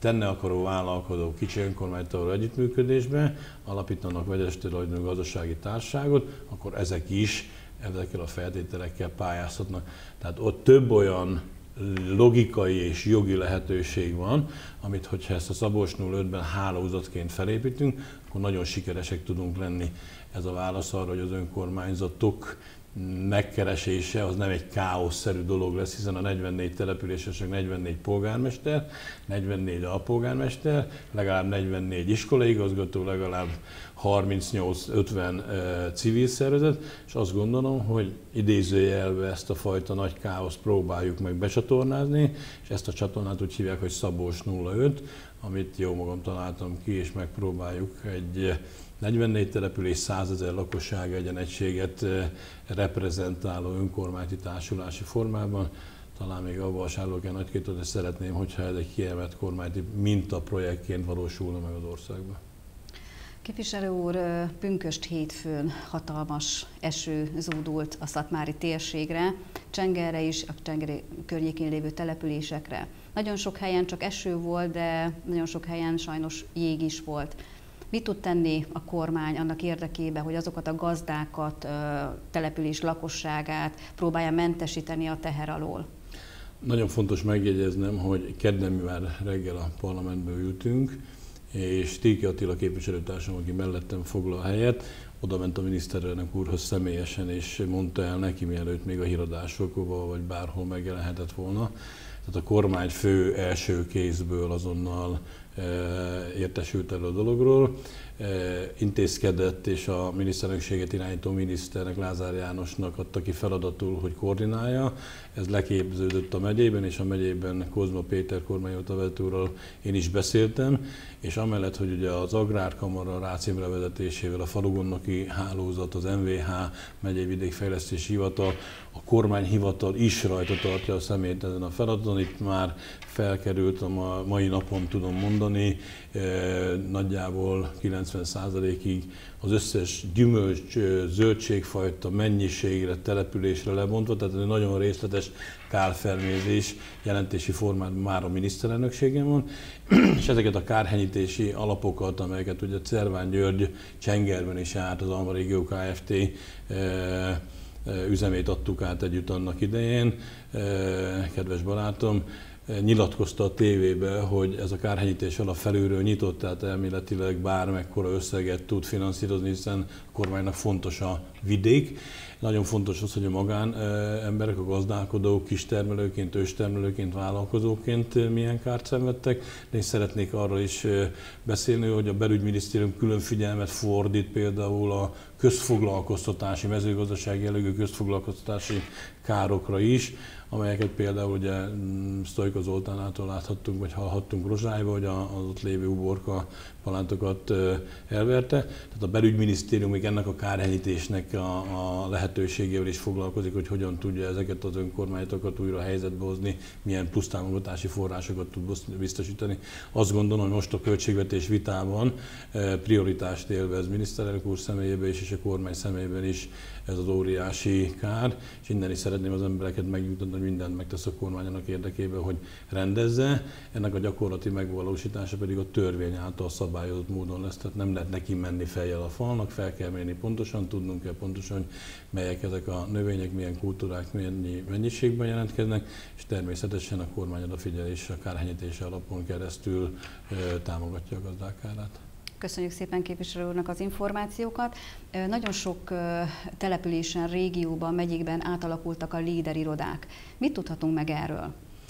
tenne akaró vállalkozók kicsi önkormányzattal való együttműködésbe alapítanak vegyes tulajdonú gazdasági társaságot, akkor ezek is ezekkel a feltételekkel pályázhatnak. Tehát ott több olyan logikai és jogi lehetőség van, amit hogyha ezt a Szabolcs nulla ötben hálózatként felépítünk, akkor nagyon sikeresek tudunk lenni. Ez a válasz arra, hogy az önkormányzatok megkeresése az nem egy káoszszerű dolog lesz, hiszen a negyvennégy településen csak negyvennégy polgármester, negyvennégy alpolgármester, legalább negyvennégy iskolaigazgató, legalább harmincnyolc-ötven civil szervezet, és azt gondolom, hogy idézőjelbe ezt a fajta nagy káoszt próbáljuk meg becsatornázni, és ezt a csatornát úgy hívják, hogy Szabolcs nulla öt, amit jó magam találtam ki, és megpróbáljuk egy negyvennégy település, százezer lakosság egyenegységet reprezentáló önkormányzati társulási formában. Talán még abban a sárlókán nagykétot, és szeretném, hogyha ez egy kiemelt kormányzati mintaprojektként valósulna meg az országban. Képviselő úr, pünkösd hétfőn hatalmas eső zúdult a szatmári térségre, Csengerre is, a Csengeri környékén lévő településekre. Nagyon sok helyen csak eső volt, de nagyon sok helyen sajnos jég is volt. Mit tud tenni a kormány annak érdekében, hogy azokat a gazdákat, település lakosságát próbálja mentesíteni a teher alól? Nagyon fontos megjegyeznem, hogy kedden mi már reggel a parlamentben ültünk, és Tilke Attila képviselőtársam, aki mellettem foglal helyet, oda ment a miniszterelnök úrhoz személyesen, és mondta el neki, mielőtt még a híradásokban vagy bárhol megjelenhetett volna. Tehát a kormányfő első kézből azonnal értesült erről a dologról, intézkedett, és a miniszterelnökséget irányító miniszternek, Lázár Jánosnak adta ki feladatul, hogy koordinálja. Ez leképződött a megyében, és a megyében Kozma Péter kormányhivatal úrral én is beszéltem, és amellett, hogy ugye az Agrárkamara Rácz Imre vezetésével a falugondnoki hálózat, az em vé há, megyei vidékfejlesztési hivatal, a kormányhivatal is rajta tartja a szemét ezen a feladaton. Itt már felkerült a mai napon, tudom mondani, nagyjából kilencven százalékig az összes gyümölcs, zöldségfajta mennyiségre, településre lebontva, tehát egy nagyon részletes kárfelmérzés jelentési formában már a miniszterelnökségen van, és ezeket a kárhenyítési alapokat, amelyeket ugye Cerván György Csengerben is állt, az Alma Régió Kft. Üzemét adtuk át együtt annak idején, kedves barátom, nyilatkozta a tévébe, hogy ez a kárhenyítés alap felülről nyitott, tehát elméletileg bármekkora összeget tud finanszírozni, hiszen a kormánynak fontos a vidék. Nagyon fontos az, hogy a magán emberek, a gazdálkodók, kistermelőként, őstermelőként, vállalkozóként milyen kárt szenvedtek, de én szeretnék arra is beszélni, hogy a belügyminisztérium külön figyelmet fordít például a közfoglalkoztatási, mezőgazdasági jellegű közfoglalkoztatási károkra is, amelyeket például ugye Sztojka Zoltánától láthattunk, vagy hallhattunk Rozsályba, hogy az ott lévő uborka palántokat elverte. Tehát a belügyminisztérium még ennek a kárhenyítésnek a, a lehetőségével is foglalkozik, hogy hogyan tudja ezeket az önkormányzatokat újra helyzetbe hozni, milyen plusz támogatási forrásokat tud biztosítani. Azt gondolom, hogy most a költségvetés vitában prioritást élvez miniszterelnök úr személyében is, és a kormány személyében is ez az óriási kár, és innen is szeretném az embereket megnyugtatni, hogy mindent megtesz a kormány annak érdekében, hogy rendezze. Ennek a gyakorlati megvalósítása pedig a törvény által szabályozott módon lesz, tehát nem lehet neki menni fejjel a falnak, fel kell mérni pontosan, tudnunk kell pontosan, hogy melyek ezek a növények, milyen kultúrák, milyen mennyiségben jelentkeznek, és természetesen a kormány odafigyelés a kárhenyítése alapon keresztül támogatja a gazdák kárát. Köszönjük szépen képviselő úrnak az információkat. Nagyon sok településen, régióban, megyékben átalakultak a líder irodák. Mit tudhatunk meg erről?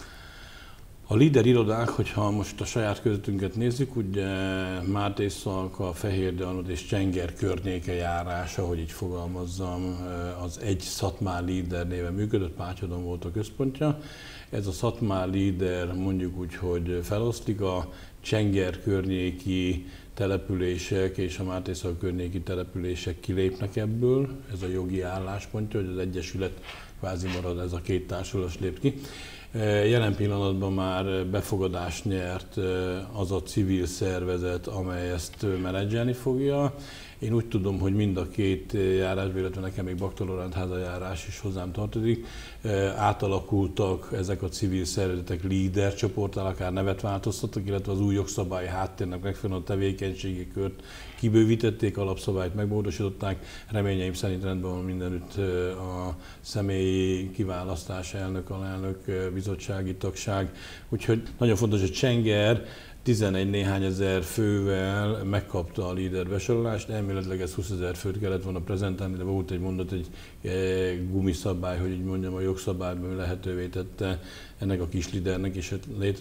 A líder irodák, hogyha most a saját közöttünket nézzük, ugye Mátészalka, Fehérdealmod és Csenger környéke járása, hogy így fogalmazzam, az egy Szatmár líder néven működött, Pátyadon volt a központja. Ez a Szatmár líder mondjuk úgy, hogy feloszlik, a Csenger környéki települések és a Mátészalka környéki települések kilépnek ebből. Ez a jogi álláspontja, hogy az egyesület kvázi marad, ez a két társulás lép ki. Jelen pillanatban már befogadást nyert az a civil szervezet, amely ezt menedzselni fogja, Én úgy tudom, hogy mind a két járásban, illetve nekem még Bakta Loránd házajárás is hozzám tartozik, átalakultak ezek a civil szervezetek líder csoporttal, akár nevet változtattak, illetve az új jogszabályi háttérnek megfelelően a tevékenységi kört kibővítették, alapszabályt megmódosították. Reményeim szerint rendben van mindenütt a személyi kiválasztás, elnök, alelnök, bizottsági tagság. Úgyhogy nagyon fontos, hogy Csenger tizenegy néhány ezer fővel megkapta a líder besorolást, elméletileg ez húszezer főt kellett volna prezentálni, de volt egy mondat, egy gumiszabály, hogy így mondjam, a jogszabályban lehetővé tette ennek a kis lídernek is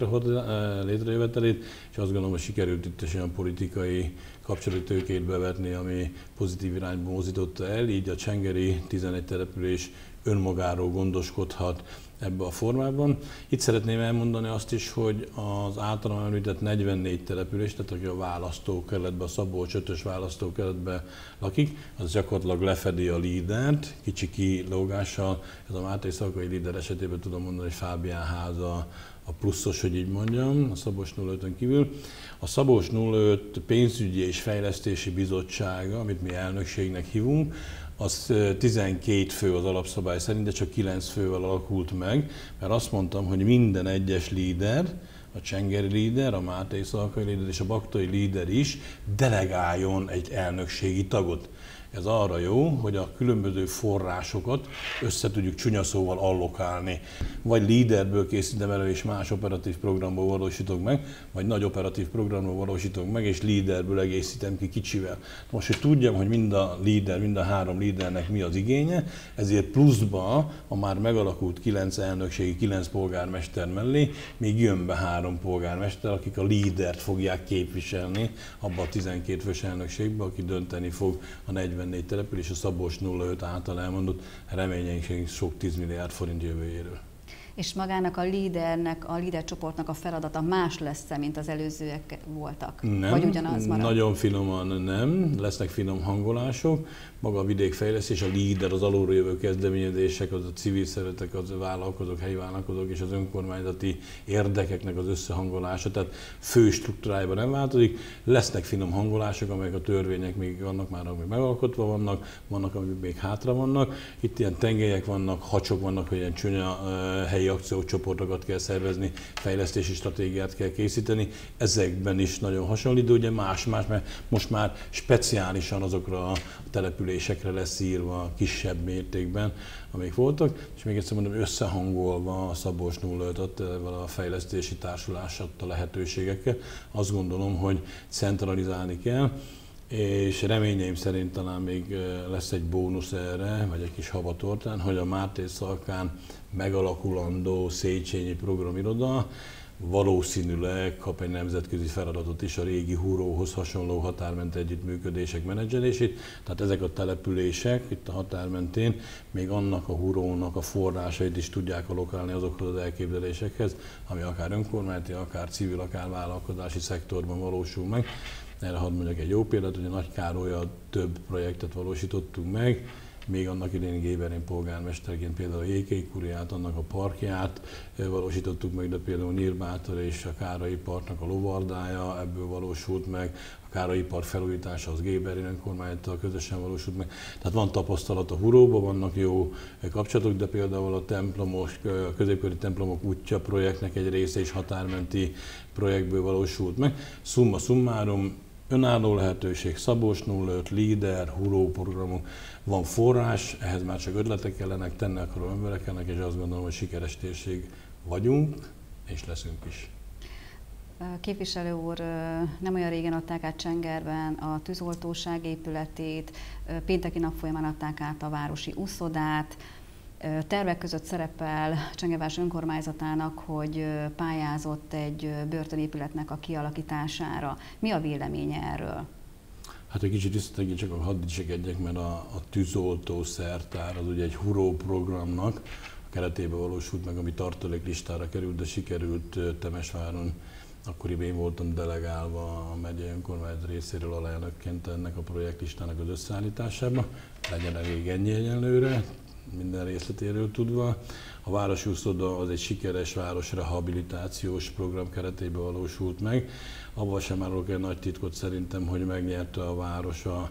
létrejövetelét, és azt gondolom, hogy sikerült itt is olyan politikai kapcsolati tőkét bevetni, ami pozitív irányba mozdította el, így a csengeri tizenegy település önmagáról gondoskodhat ebbe a formában. Itt szeretném elmondani azt is, hogy az általam említett negyvennégy település, tehát aki a választókerületben, a Szabolcs ötös választókerületben lakik, az gyakorlatilag lefedi a lídert, kicsi kilógással. Ez a Máté Szalkai líder esetében tudom mondani, hogy Fábián háza a pluszos, hogy így mondjam, a Szabolcs nulla ötön kívül. A Szabolcs nulla öt pénzügyi és fejlesztési bizottsága, amit mi elnökségnek hívunk, az tizenkét fő az alapszabály szerint, de csak kilenc fővel alakult meg, mert azt mondtam, hogy minden egyes líder, a csengeri líder, a Máté Szalkai líder és a baktai líder is delegáljon egy elnökségi tagot. Ez arra jó, hogy a különböző forrásokat össze tudjuk csúnya szóval allokálni. Vagy líderből készítem elő, és más operatív programból valósítok meg, vagy nagy operatív programból valósítok meg, és líderből egészítem ki kicsivel. Most, hogy tudjam, hogy mind a líder, mind a három lídernek mi az igénye, ezért pluszba a már megalakult kilenc elnökségi, kilenc polgármester mellé még jön be három polgármester, akik a lídert fogják képviselni abba a tizenkét fős elnökségbe, aki dönteni fog a negyvennégy település, a Szabolcs nulla öt által elmondott reményeink sok tíz milliárd forint jövőjéről. És magának a lídernek, a líder csoportnak a feladata más lesz-e, mint az előzőek voltak? Nem, vagy ugyanaz marad? Nagyon finoman nem, lesznek finom hangolások. Maga a vidékfejlesztés, a líder, az alulról jövő kezdeményezések, az a civil szervezetek, az a vállalkozók, helyi vállalkozók és az önkormányzati érdekeknek az összehangolása, tehát fő struktúrájában nem változik. Lesznek finom hangolások, amelyek a törvények még vannak, már amik megalkotva vannak, vannak, amik még hátra vannak. Itt ilyen tengelyek vannak, hacsok vannak, hogy ilyen csúnya uh, helyi akciócsoportokat kell szervezni, fejlesztési stratégiát kell készíteni. Ezekben is nagyon hasonlít, de ugye más-más, mert most már speciálisan azokra a településekre lesz írva kisebb mértékben, amik voltak, és még egyszer mondom, összehangolva a Szabolcs nulla öt a fejlesztési társulás adta lehetőségekkel. Azt gondolom, hogy centralizálni kell, és reményeim szerint talán még lesz egy bónusz erre, vagy egy kis habatortán, hogy a Máté Szalkán megalakulandó Széchenyi programiroda valószínűleg kap egy nemzetközi feladatot is, a régi húróhoz hasonló határmenti együttműködések menedzselését. Tehát ezek a települések itt a határ mentén még annak a húrónak a forrásait is tudják allokálni azokhoz az elképzelésekhez, ami akár önkormányzati, akár civil, akár vállalkozási szektorban valósul meg. Erre hadd mondjak egy jó példát, hogy a Nagykárollyal több projektet valósítottunk meg, még annak idején Géberén polgármesterként például a Jékei Kuriát, annak a parkját valósítottuk meg, de például Nyírbátor és a Kárai Parknak a lovardája ebből valósult meg, a Kárai Park felújítása az Géberén önkormányzattal közösen valósult meg. Tehát van tapasztalat a húróban, vannak jó kapcsolatok, de például a templomos, a középkori templomok útja projektnek egy része is határmenti projektből valósult meg. Summa summarum, önálló lehetőség, Szabolcs nulla öt, líder, huró programok, van forrás, ehhez már csak ötletek kellenek, tenni akaró emberek kellenek, és azt gondolom, hogy sikeres térség vagyunk, és leszünk is. Képviselő úr, nem olyan régen adták át Csengerben a tűzoltóság épületét, pénteki nap folyamán adták át a városi úszodát. Tervek között szerepel Csengerváros önkormányzatának, hogy pályázott egy börtönépületnek a kialakítására. Mi a véleménye erről? Hát egy kicsit visszatérjük, csak hadd dicsekedjek, mert a, a tűzoltó szertár az ugye egy huró programnak a keretében valósult meg, ami tartaléklistára került, de sikerült Temesváron. Akkoriban én voltam delegálva a megyei önkormányzat részéről alelnökként ennek a projektlistának az összeállításába. Legyen elég ennyi egyenlőre, minden részletéről tudva. A városi úszoda az egy sikeres városrehabilitációs program keretében valósult meg. Abban sem árulok el nagy titkot szerintem, hogy megnyerte a város a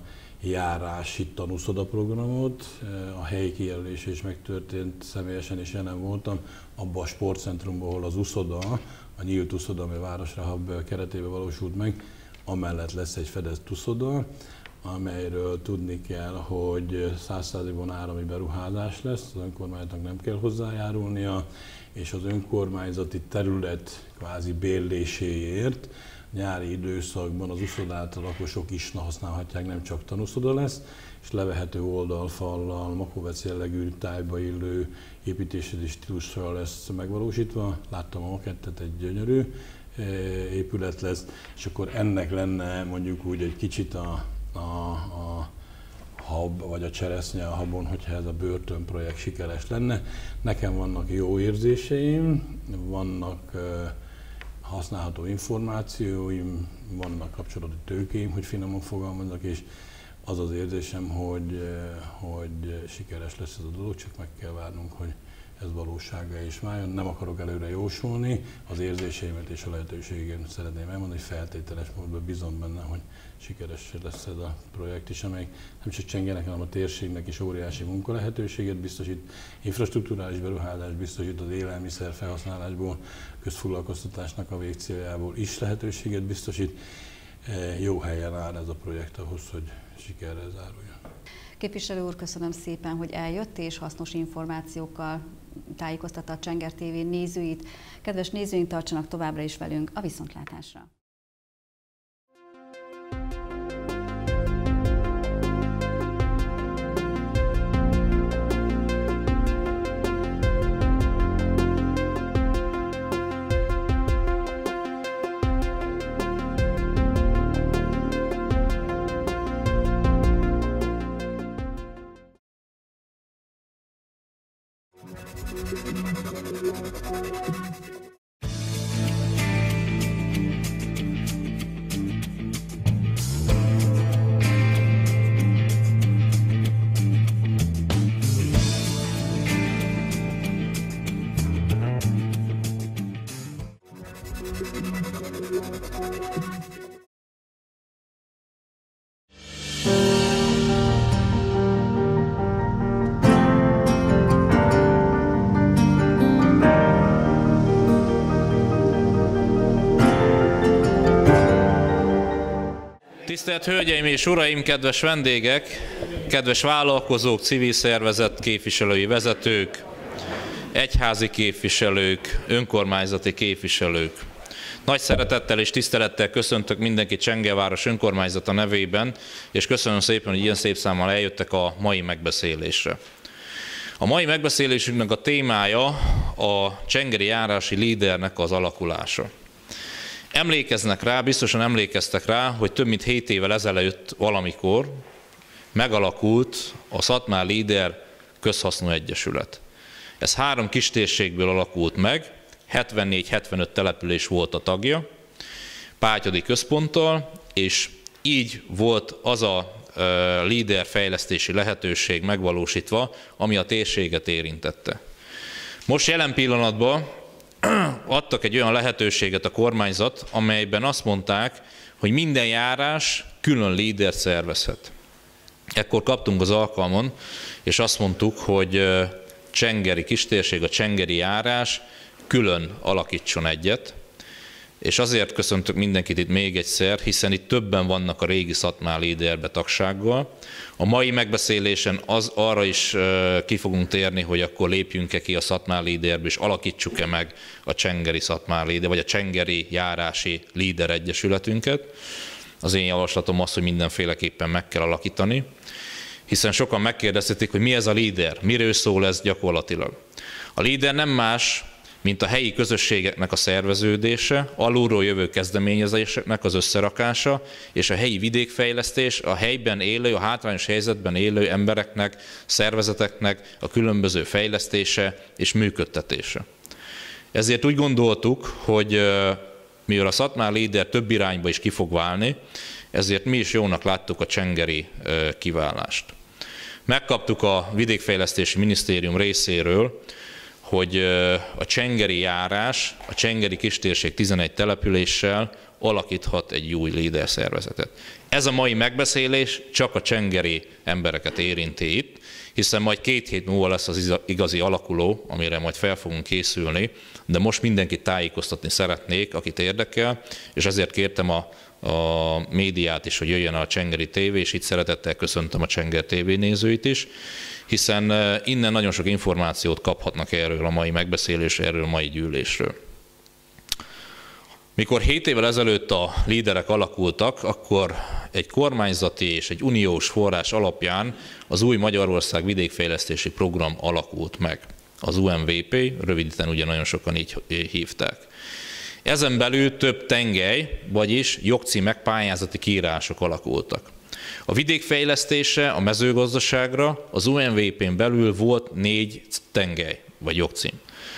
járási tanúszoda programot. A helyi kijelölése is megtörtént, személyesen is jelen voltam, abban a sportcentrumban, ahol az uszoda, a nyílt uszoda, ami a Városrehab keretében valósult meg, amellett lesz egy fedett uszoda, amelyről tudni kell, hogy száz százalékban állami beruházás lesz, az önkormányzatnak nem kell hozzájárulnia, és az önkormányzati terület kvázi bérléséért nyári időszakban az uszodát a lakosok is használhatják, nem csak tanúszoda lesz, és levehető oldalfallal, Makovec jellegű tájba illő építési stílussal lesz megvalósítva. Láttam a makettet, egy gyönyörű épület lesz, és akkor ennek lenne mondjuk úgy egy kicsit a, a, a hab, vagy a cseresznye a habon, hogyha ez a börtönprojekt sikeres lenne. Nekem vannak jó érzéseim, vannak használható információim, vannak kapcsolati tőkéim, hogy finoman fogalmazok, és az az érzésem, hogy, hogy sikeres lesz ez a dolog, csak meg kell várnunk, hogy ez valósága is váljon. Nem akarok előre jósolni, az érzéseimet és a lehetőségén szeretném elmondani, hogy feltételes módban bízom benne, hogy sikeres lesz ez a projekt is, amely nem csak Csengernek, hanem a térségnek is óriási munkalehetőséget biztosít, infrastrukturális beruházást biztosít, az élelmiszer felhasználásból, közfoglalkoztatásnak a végcéljából is lehetőséget biztosít. Jó helyen áll ez a projekt ahhoz, hogy sikerrel záruljon. Képviselő úr, köszönöm szépen, hogy eljött és hasznos információkkal tájékoztatta a Csenger té vé nézőit. Kedves nézőink, tartsanak továbbra is velünk a viszontlátásra! Tisztelt Hölgyeim és Uraim, kedves vendégek, kedves vállalkozók, civil szervezet képviselői, vezetők, egyházi képviselők, önkormányzati képviselők. Nagy szeretettel és tisztelettel köszöntök mindenkit Csengerváros önkormányzata nevében, és köszönöm szépen, hogy ilyen szép számmal eljöttek a mai megbeszélésre. A mai megbeszélésünknek a témája a csengeri járási lídernek az alakulása. Emlékeznek rá, biztosan emlékeztek rá, hogy több mint hét évvel ezelőtt valamikor megalakult a Szatmár Líder Közhasznú Egyesület. Ez három kistérségből alakult meg, hetvennégy-hetvenöt település volt a tagja, Pátyadi központtal, és így volt az a líder fejlesztési lehetőség megvalósítva, ami a térséget érintette. Most jelen pillanatban adtak egy olyan lehetőséget a kormányzat, amelyben azt mondták, hogy minden járás külön lídert szervezhet. Ekkor kaptunk az alkalmon, és azt mondtuk, hogy csengeri kistérség, a csengeri járás külön alakítson egyet, és azért köszöntök mindenkit itt még egyszer, hiszen itt többen vannak a régi Szatmár Líderbe tagsággal. A mai megbeszélésen az, arra is ki fogunk térni, hogy akkor lépjünk-e ki a Szatmár Líderbe, és alakítsuk-e meg a csengeri Szatmár Líder, vagy a csengeri járási líder egyesületünket. Az én javaslatom az, hogy mindenféleképpen meg kell alakítani, hiszen sokan megkérdezhetik, hogy mi ez a líder, miről szól ez gyakorlatilag. A líder nem más, mint a helyi közösségeknek a szerveződése, alulról jövő kezdeményezéseknek az összerakása, és a helyi vidékfejlesztés, a helyben élő, a hátrányos helyzetben élő embereknek, szervezeteknek a különböző fejlesztése és működtetése. Ezért úgy gondoltuk, hogy mivel a Szatmár Líder több irányba is ki fog válni, ezért mi is jónak láttuk a csengeri kiválást. Megkaptuk a Vidékfejlesztési Minisztérium részéről, hogy a csengeri járás, a csengeri kistérség tizenegy településsel alakíthat egy új líder szervezetet. Ez a mai megbeszélés csak a csengeri embereket érinti itt, hiszen majd két hét múlva lesz az igazi alakuló, amire majd fel fogunk készülni, de most mindenkit tájékoztatni szeretnék, akit érdekel, és ezért kértem a, a médiát is, hogy jöjjön a Csengeri té vé, és itt szeretettel köszöntöm a Csenger té vé nézőit is, hiszen innen nagyon sok információt kaphatnak erről a mai megbeszélésről, erről a mai gyűlésről. Mikor hét évvel ezelőtt a líderek alakultak, akkor egy kormányzati és egy uniós forrás alapján az új Magyarország vidékfejlesztési program alakult meg. Az u em vé pé, rövidíten ugye nagyon sokan így hívták. Ezen belül több tengely, vagyis jogcímek, pályázati kiírások alakultak. A vidékfejlesztése, a mezőgazdaságra az u em vé pén belül volt négy tengely, vagy jogcím.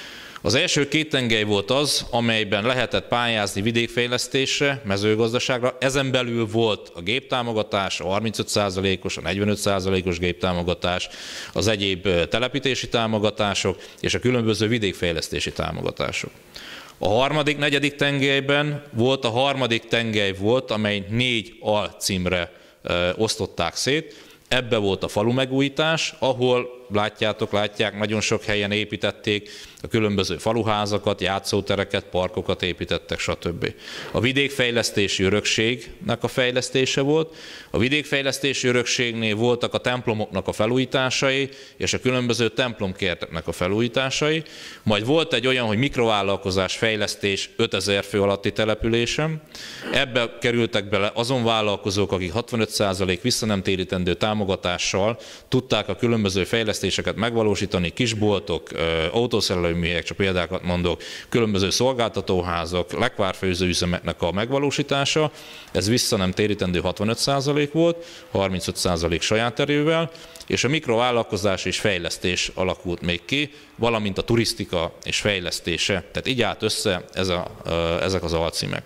Az első két tengely volt az, amelyben lehetett pályázni vidékfejlesztésre, mezőgazdaságra. Ezen belül volt a géptámogatás, a harmincöt százalékos, a negyvenöt százalékos géptámogatás, az egyéb telepítési támogatások és a különböző vidékfejlesztési támogatások. A harmadik, negyedik tengelyben volt a harmadik tengely volt, amely négy alcímre osztották szét. Ebbe volt a falu megújítás, ahol látjátok, látják, nagyon sok helyen építették a különböző faluházakat, játszótereket, parkokat építettek, stb. A vidékfejlesztési örökségnek a fejlesztése volt. A vidékfejlesztési örökségnél voltak a templomoknak a felújításai, és a különböző templomkerteknek a felújításai. Majd volt egy olyan, hogy mikrovállalkozás fejlesztés ötezer fő alatti településen. Ebbe kerültek bele azon vállalkozók, akik hatvanöt százalék visszanemtérítendő támogatással tudták a különböző fejlesztéseket megvalósítani, kisboltok, autószerelőműhelyek, csak példákat mondok, különböző szolgáltatóházak, lekvárfőzőüzemeknek a megvalósítása. Ez vissza nem térítendő hatvanöt százalék volt, harmincöt százalék saját erővel, és a mikrovállalkozás és fejlesztés alakult még ki, valamint a turisztika és fejlesztése. Tehát így állt össze ez a, ezek az alcímek.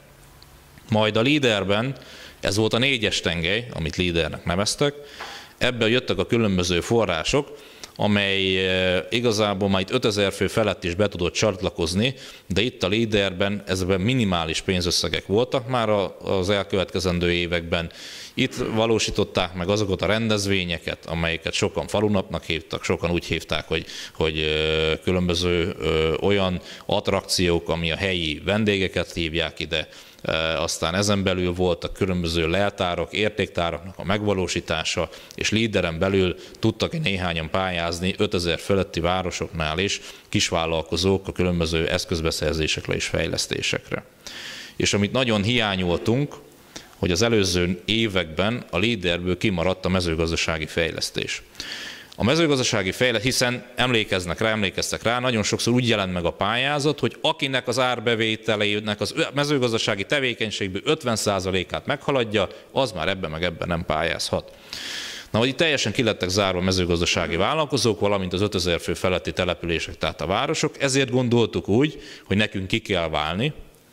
Majd a líderben, ez volt a négyes tengely, amit lídernek neveztek, ebből jöttek a különböző források, amely igazából majd ötezer fő felett is be tudott csatlakozni, de itt a líderben ezben minimális pénzösszegek voltak már az elkövetkezendő években. Itt valósították meg azokat a rendezvényeket, amelyeket sokan falunapnak hívtak, sokan úgy hívták, hogy, hogy különböző olyan attrakciók, ami a helyi vendégeket hívják ide. Aztán ezen belül voltak különböző leltárak, értéktáraknak a megvalósítása, és líderen belül tudtak néhányan pályázni ötezer feletti városoknál is kisvállalkozók a különböző eszközbeszerzésekre és fejlesztésekre. És amit nagyon hiányoltunk, hogy az előző években a líderből kimaradt a mezőgazdasági fejlesztés. A mezőgazdasági fejlesztés, hiszen emlékeznek rá, emlékeztek rá, nagyon sokszor úgy jelent meg a pályázat, hogy akinek az árbevételének az mezőgazdasági tevékenységből ötven százalékát meghaladja, az már ebben meg ebben nem pályázhat. Na, hogy itt teljesen kilettek zárva a mezőgazdasági vállalkozók, valamint az ötezer fő feletti települések, tehát a városok, ezért gondoltuk úgy, hogy nekünk ki kell válni,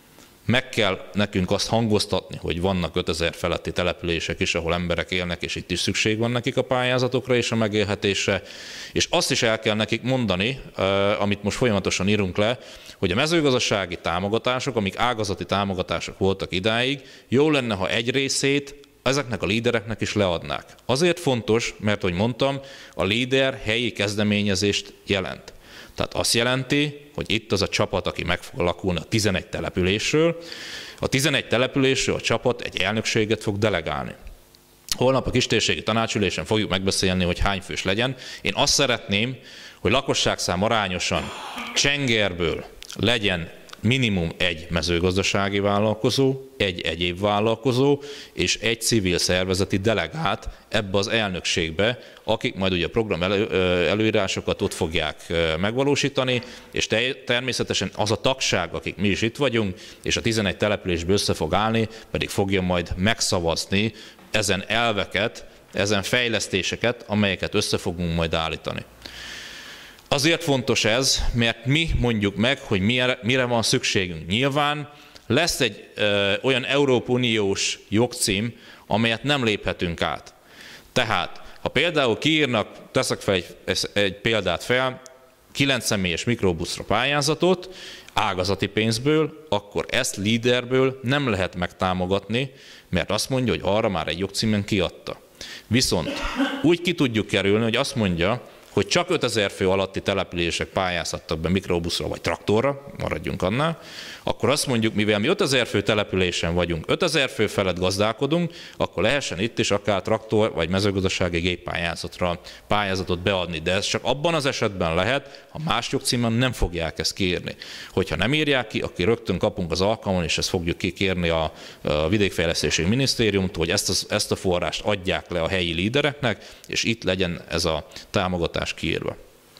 meg kell nekünk azt hangoztatni, hogy vannak ötezer feletti települések is, ahol emberek élnek, és itt is szükség van nekik a pályázatokra és a megélhetésre. És azt is el kell nekik mondani, amit most folyamatosan írunk le, hogy a mezőgazdasági támogatások, amik ágazati támogatások voltak idáig, jó lenne, ha egy részét ezeknek a lídereknek is leadnák. Azért fontos, mert, hogy mondtam, a líder helyi kezdeményezést jelent. Tehát azt jelenti, hogy itt az a csapat, aki meg fog alakulni a tizenegy településről, a tizenegy településről a csapat egy elnökséget fog delegálni. Holnap a kistérségi tanácsülésen fogjuk megbeszélni, hogy hány fős legyen. Én azt szeretném, hogy lakosságszám arányosan Csengerből legyen minimum egy mezőgazdasági vállalkozó, egy egyéb vállalkozó és egy civil szervezeti delegált ebbe az elnökségbe, akik majd ugye a program elő, előírásokat ott fogják megvalósítani, és te, természetesen az a tagság, akik mi is itt vagyunk, és a tizenegy településből össze fog állni, pedig fogja majd megszavazni ezen elveket, ezen fejlesztéseket, amelyeket össze fogunk majd állítani. Azért fontos ez, mert mi mondjuk meg, hogy mire, mire van szükségünk. Nyilván lesz egy ö, olyan Európai Uniós jogcím, amelyet nem léphetünk át. Tehát, ha például kiírnak, teszek fel egy, egy példát fel, kilenc személyes mikrobuszra pályázatot ágazati pénzből, akkor ezt líderből nem lehet megtámogatni, mert azt mondja, hogy arra már egy jogcímen kiadta. Viszont úgy ki tudjuk kerülni, hogy azt mondja, hogy csak ötezer fő alatti települések pályázhattak be mikrobuszra vagy traktorra, maradjunk annál, akkor azt mondjuk, mivel mi ötezer fő településen vagyunk, ötezer fő felett gazdálkodunk, akkor lehessen itt is akár traktor vagy mezőgazdasági géppályázatra pályázatot beadni. De ez csak abban az esetben lehet, ha más jogcímen nem fogják ezt kérni. Hogyha nem írják ki, akkor rögtön kapunk az alkalmon, és ezt fogjuk kikérni a, a Vidékfejlesztési Minisztériumtól, hogy ezt, az, ezt a forrást adják le a helyi lídereknek, és itt legyen ez a támogatás kiírva.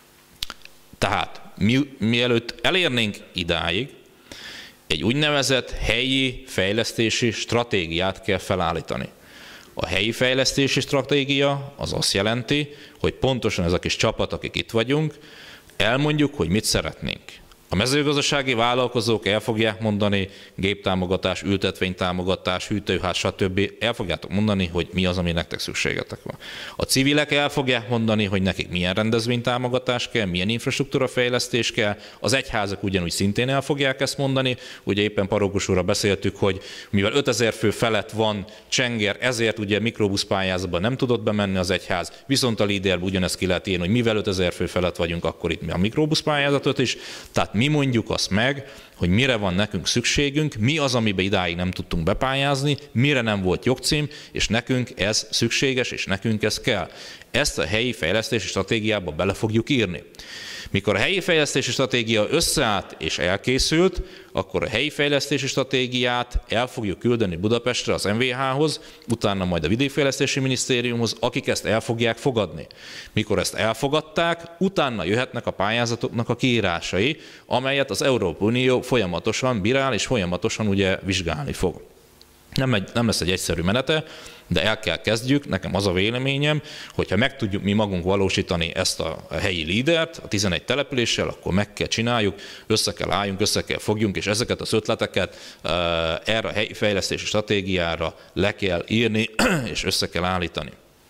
Tehát mi, mielőtt elérnénk idáig, egy úgynevezett helyi fejlesztési stratégiát kell felállítani. A helyi fejlesztési stratégia az azt jelenti, hogy pontosan ez a kis csapat, akik itt vagyunk, elmondjuk, hogy mit szeretnénk. A mezőgazdasági vállalkozók el fogják mondani, géptámogatás, ültetvénytámogatás, hűtőház, stb. El fogjátok mondani, hogy mi az, ami nektek szükségetek van. A civilek el fogják mondani, hogy nekik milyen rendezvénytámogatás kell, milyen infrastruktúrafejlesztés kell. Az egyházak ugyanúgy szintén el fogják ezt mondani. Ugye éppen parókus úrra beszéltük, hogy mivel ötezer fő felett van Csenger, ezért ugye mikrobuszpályázatban nem tudott bemenni az egyház, viszont a líderben ugyanezt ki lehet írni, hogy mivel ötezer fő felett vagyunk, akkor itt mi a mikrobuszpályázatot is. Tehát mi mondjuk azt meg, hogy mire van nekünk szükségünk, mi az, amiben idáig nem tudtunk bepályázni, mire nem volt jogcím, és nekünk ez szükséges, és nekünk ez kell. Ezt a helyi fejlesztési stratégiába bele fogjuk írni. Mikor a helyi fejlesztési stratégia összeállt és elkészült, akkor a helyi fejlesztési stratégiát el fogjuk küldeni Budapestre az em vé há-hoz, utána majd a Vidékfejlesztési Minisztériumhoz, akik ezt el fogják fogadni. Mikor ezt elfogadták, utána jöhetnek a pályázatoknak a kiírásai, amelyet az Európai Unió folyamatosan bírál és folyamatosan ugye vizsgálni fog. Nem, egy, nem lesz egy egyszerű menete, de el kell kezdjük. Nekem az a véleményem, hogyha meg tudjuk mi magunk valósítani ezt a helyi lídert a tizenegy településsel, akkor meg kell csináljuk, össze kell álljunk, össze kell fogjunk, és ezeket az ötleteket erre a helyi fejlesztési stratégiára le kell írni, és össze kell állítani.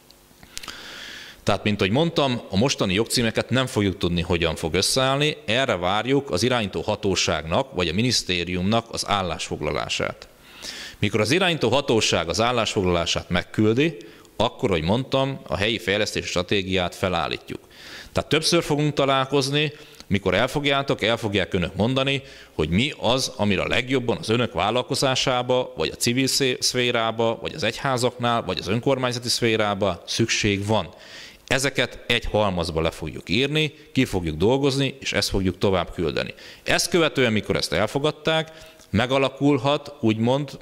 Tehát, mint ahogy mondtam, a mostani jogcímeket nem fogjuk tudni, hogyan fog összeállni, erre várjuk az irányító hatóságnak, vagy a minisztériumnak az állásfoglalását. Mikor az irányító hatóság az állásfoglalását megküldi, akkor, hogy mondtam, a helyi fejlesztési stratégiát felállítjuk. Tehát többször fogunk találkozni, mikor elfogjátok, el fogják önök mondani, hogy mi az, amire a legjobban az önök vállalkozásába, vagy a civil szférába, vagy az egyházaknál, vagy az önkormányzati szférába szükség van. Ezeket egy halmazba le fogjuk írni, ki fogjuk dolgozni, és ezt fogjuk tovább küldeni. Ezt követően, mikor ezt elfogadták, megalakulhat, úgymond,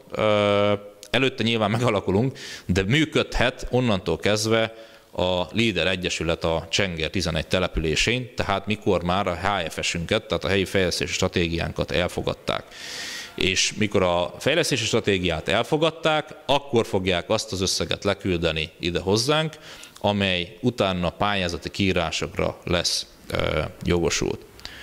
előtte nyilván megalakulunk, de működhet onnantól kezdve a Líder Egyesület a Csenger tizenegy településén, tehát mikor már a há ef es-ünket, tehát a helyi fejlesztési stratégiánkat elfogadták. És mikor a fejlesztési stratégiát elfogadták, akkor fogják azt az összeget leküldeni ide hozzánk, amely utána pályázati kiírásokra lesz jogosult.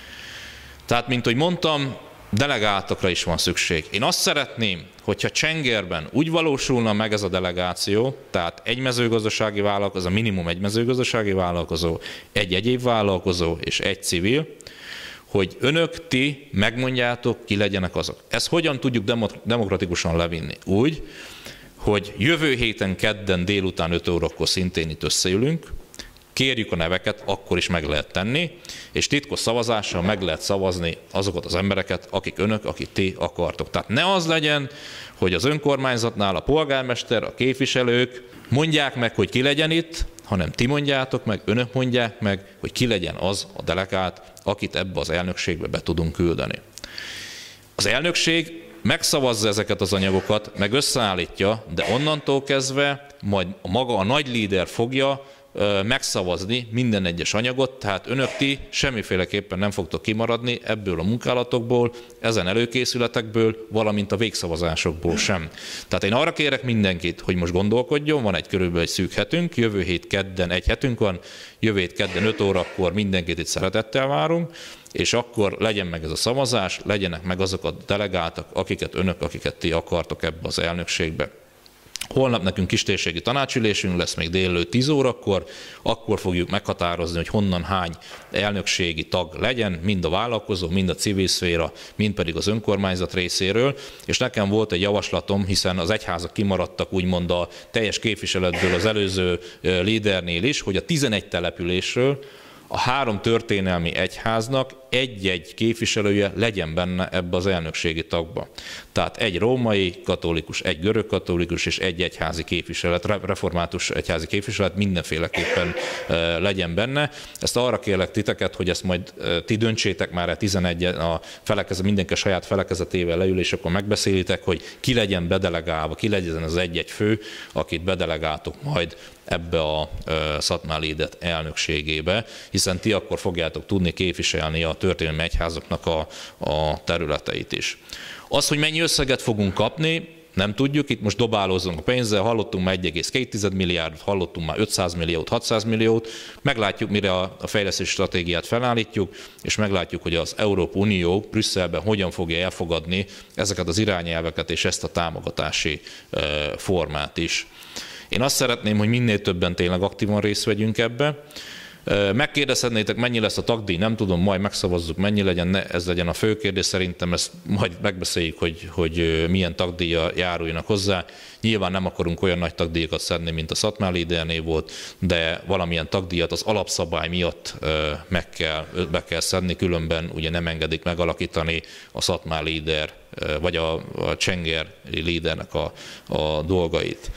Tehát, mint ahogy mondtam, delegáltakra is van szükség. Én azt szeretném, hogyha Csengerben úgy valósulna meg ez a delegáció, tehát egy mezőgazdasági vállalkozó, minimum egy mezőgazdasági vállalkozó, egy egyéb vállalkozó és egy civil, hogy önök, ti megmondjátok, ki legyenek azok. Ezt hogyan tudjuk demokratikusan levinni? Úgy, hogy jövő héten kedden délután öt órakor szintén itt összeülünk, kérjük a neveket, akkor is meg lehet tenni, és titkos szavazással meg lehet szavazni azokat az embereket, akik önök, akik ti akartok. Tehát ne az legyen, hogy az önkormányzatnál a polgármester, a képviselők mondják meg, hogy ki legyen itt, hanem ti mondjátok meg, önök mondják meg, hogy ki legyen az a delegált, akit ebbe az elnökségbe be tudunk küldeni. Az elnökség megszavazza ezeket az anyagokat, meg összeállítja, de onnantól kezdve majd maga a nagy líder fogja megszavazni minden egyes anyagot, tehát önök ti semmiféleképpen nem fogtok kimaradni ebből a munkálatokból, ezen előkészületekből, valamint a végszavazásokból sem. Tehát én arra kérek mindenkit, hogy most gondolkodjon, van egy körülbelül egy szűk hetünk, jövő hét kedden egy hetünk van, jövő hét kedden öt órakor mindenkit itt szeretettel várunk, és akkor legyen meg ez a szavazás, legyenek meg azok a delegáltak, akiket önök, akiket ti akartok ebbe az elnökségbe. Holnap nekünk kistérségi tanácsülésünk lesz még délelőtt tíz órakor, akkor fogjuk meghatározni, hogy honnan hány elnökségi tag legyen, mind a vállalkozó, mind a civil szféra, mind pedig az önkormányzat részéről, és nekem volt egy javaslatom, hiszen az egyházak kimaradtak úgymond a teljes képviseletből az előző lídernél is, hogy a tizenegy településről a három történelmi egyháznak egy-egy képviselője legyen benne ebbe az elnökségi tagba. Tehát egy római katolikus, egy görög katolikus és egy egyházi képviselet, református egyházi képviselet mindenféleképpen legyen benne. Ezt arra kérlek titeket, hogy ezt majd ti döntsétek már a tizenegy, a felekezet, mindenki a saját felekezetével leül, és akkor megbeszélitek, hogy ki legyen bedelegálva, ki legyen az egy-egy fő, akit bedelegáltok majd ebbe a Szatmár-Lédet elnökségébe, hiszen ti akkor fogjátok tudni képviselni a történelmi egyházaknak a, a területeit is. Az, hogy mennyi összeget fogunk kapni, nem tudjuk, itt most dobálózunk a pénzzel, hallottunk már egy egész két milliárdot, hallottunk már ötszáz milliót, hatszáz milliót, meglátjuk, mire a fejlesztési stratégiát felállítjuk, és meglátjuk, hogy az Európai Unió Brüsszelben hogyan fogja elfogadni ezeket az irányelveket és ezt a támogatási formát is. Én azt szeretném, hogy minél többen tényleg aktívan részt vegyünk ebbe. Megkérdezhetnétek, mennyi lesz a tagdíj, nem tudom, majd megszavazzuk, mennyi legyen, ne, ez legyen a fő kérdés, szerintem ezt majd megbeszéljük, hogy, hogy milyen tagdíja járuljanak hozzá. Nyilván nem akarunk olyan nagy tagdíjakat szedni, mint a Szatmár-Lédernél volt, de valamilyen tagdíjat az alapszabály miatt meg kell, be kell szedni, különben ugye nem engedik megalakítani a Szatmár-Léder, vagy a, a Csenger-Lédernek a, a dolgait.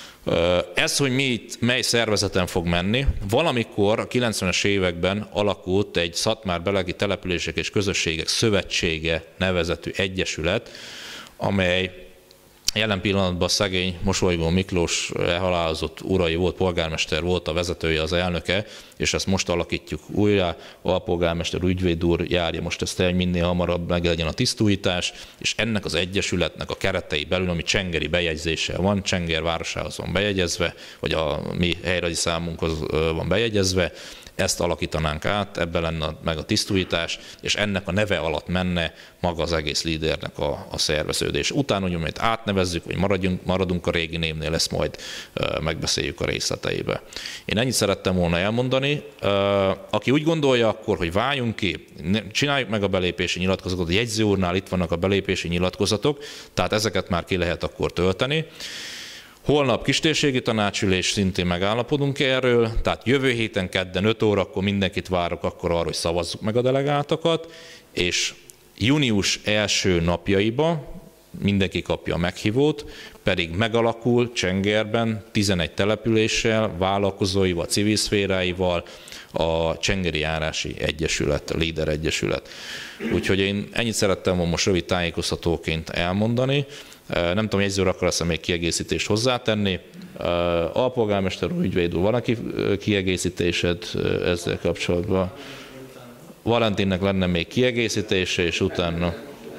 Ez, hogy mi itt, mely szervezeten fog menni, valamikor a kilencvenes években alakult egy Szatmár-Belegi Települések és Közösségek Szövetsége nevezetű egyesület, amely jelen pillanatban szegény Mosolygó Miklós elhalálozott urai volt, polgármester volt a vezetője, az elnöke, és ezt most alakítjuk újra. A alpolgármester ügyvéd úr járja most ezt el, hogy minél hamarabb meg legyen a tisztújítás, és ennek az egyesületnek a keretei belül, ami csengeri bejegyzéssel van, Csenger városához van bejegyezve, vagy a mi helyrajzi számunkhoz van bejegyezve, ezt alakítanánk át, ebben lenne meg a tisztújítás, és ennek a neve alatt menne maga az egész lídernek a, a szerveződés. Utána, hogy majd átnevezzük, vagy maradjunk, maradunk a régi névnél, ezt majd uh, megbeszéljük a részleteibe. Én ennyit szerettem volna elmondani. Uh, aki úgy gondolja akkor, hogy váljunk ki, csináljuk meg a belépési nyilatkozatot, a jegyző úrnál itt vannak a belépési nyilatkozatok, tehát ezeket már ki lehet akkor tölteni. Holnap kistérségi tanácsülés, szintén megállapodunk erről, tehát jövő héten kedden öt órakor mindenkit várok akkor arra, hogy szavazzuk meg a delegáltakat, és június első napjaiba mindenki kapja a meghívót, pedig megalakul Csengerben tizenegy településsel, vállalkozóival, civil szféráival a Csengeri Járási Egyesület, a Líder Egyesület. Úgyhogy én ennyit szerettem volna most rövid tájékoztatóként elmondani. Nem tudom, jegyzőre akarsz még kiegészítést hozzátenni. Alpolgármester úr, ügyvéd úr, van-e kiegészítésed ezzel kapcsolatban? Valentinnek lenne még kiegészítése, és utána...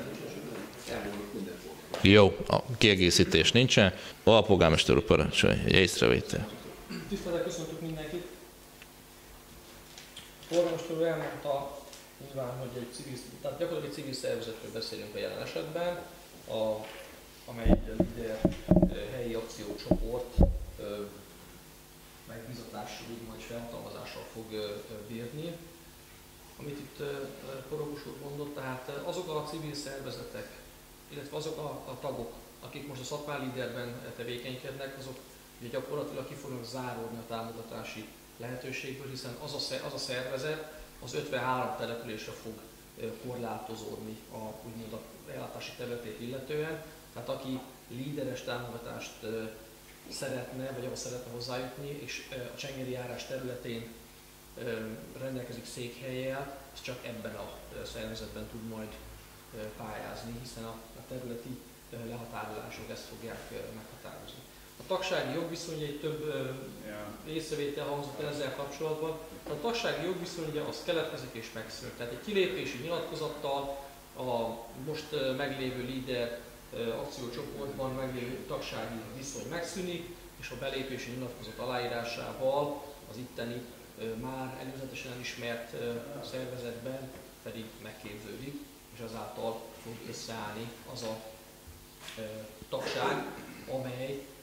Jó, a kiegészítés nincsen. Alpolgármester úr, parancsolj, egy észrevétel. Tisztelettel köszöntök mindenkit. Polgármester úr elmondta nyilván, hogy egy civil, tehát gyakorlatilag egy civil szervezetről beszélünk a jelen esetben, a, amely egy líder helyi akciócsoport megbízatással, úgymond felhatalmazással fog bírni. Amit itt Korogos úr mondott, tehát azok a civil szervezetek, illetve azok a, a tagok, akik most a Szatmár-Léderben tevékenykednek, azok ugye gyakorlatilag ki fognak záródni a támogatási lehetőségből, hiszen az a, az a szervezet az ötvenhárom településre fog korlátozódni a, úgymond a ellátási területét illetően. Tehát aki líderes támogatást szeretne, vagy ahhoz szeretne hozzájutni, és a Csengeri Járás területén rendelkezik székhellyel, az csak ebben a szervezetben tud majd pályázni, hiszen a területi lehatárolások ezt fogják meghatározni. A tagsági jogviszony, egy több észrevétel hangzott el ezzel kapcsolatban. A tagsági jogviszony ugye az keletkezik és megszűnik. Tehát egy kilépési nyilatkozattal a most meglévő líder akciócsoportban meglévő tagsági viszony megszűnik, és a belépési nyilatkozat aláírásával az itteni már előzetesen elismert szervezetben pedig megképződik, és azáltal fog összeállni az a tagság, amely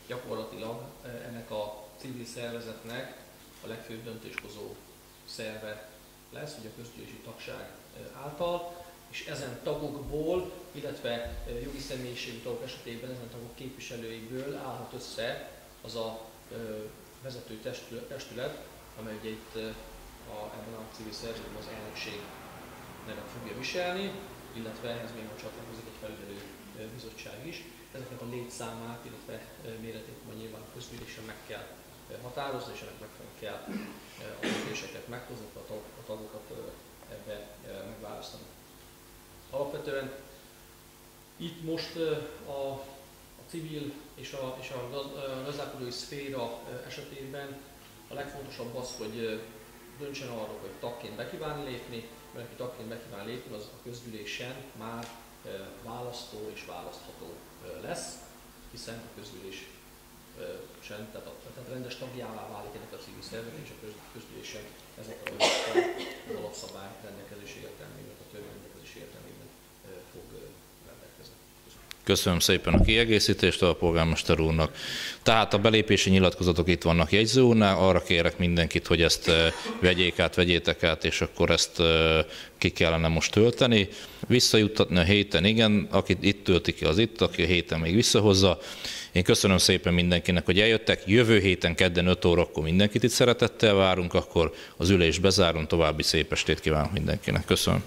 gyakorlatilag ennek a civil szervezetnek a legfőbb döntéshozó szerve lesz, ugye a közgyűlési tagság által, és ezen tagokból, illetve jogi személyiségű tagok esetében ezen tagok képviselőiből állhat össze az a vezető testület, amely ugye itt a, ebben a civil szervezetben az elnökség nevet fogja viselni, illetve ehhez még most csatlakozik egy felügyelő bizottság is. Ezeket a létszámát, illetve méretét majd nyilván a közgyűlésen meg kell határozni, és ennek megfelelően kell a döntéseket meghozni, a tagokat ebbe megválasztani. Alapvetően itt most a, a civil és a, és a gazdálkodói szféra esetében a legfontosabb az, hogy döntsen arról, hogy tagként be kíván lépni, mert aki tagként be kíván lépni, az a közgyűlésen már választó és választható lesz, hiszen a közgyűlésen, tehát, a, tehát rendes tagjává válik ennek a civil szervezet, és a közgyűlésen ezek a dolgok az alapszabály rendelkezési értelmében, a törvény rendelkezési értelmében fog rendelkezni. Köszönöm szépen a kiegészítést a polgármester úrnak. Tehát a belépési nyilatkozatok itt vannak jegyzőúrnál, arra kérek mindenkit, hogy ezt vegyék át, vegyétek át, és akkor ezt ki kellene most tölteni. Visszajuttatni a héten, igen, aki itt tölti ki, az itt, aki a héten még visszahozza. Én köszönöm szépen mindenkinek, hogy eljöttek. Jövő héten kedden öt órakor mindenkit itt szeretettel várunk, akkor az ülés bezárom, további szép estét kívánok mindenkinek. Köszönöm.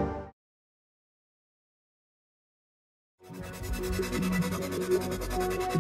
Thank you.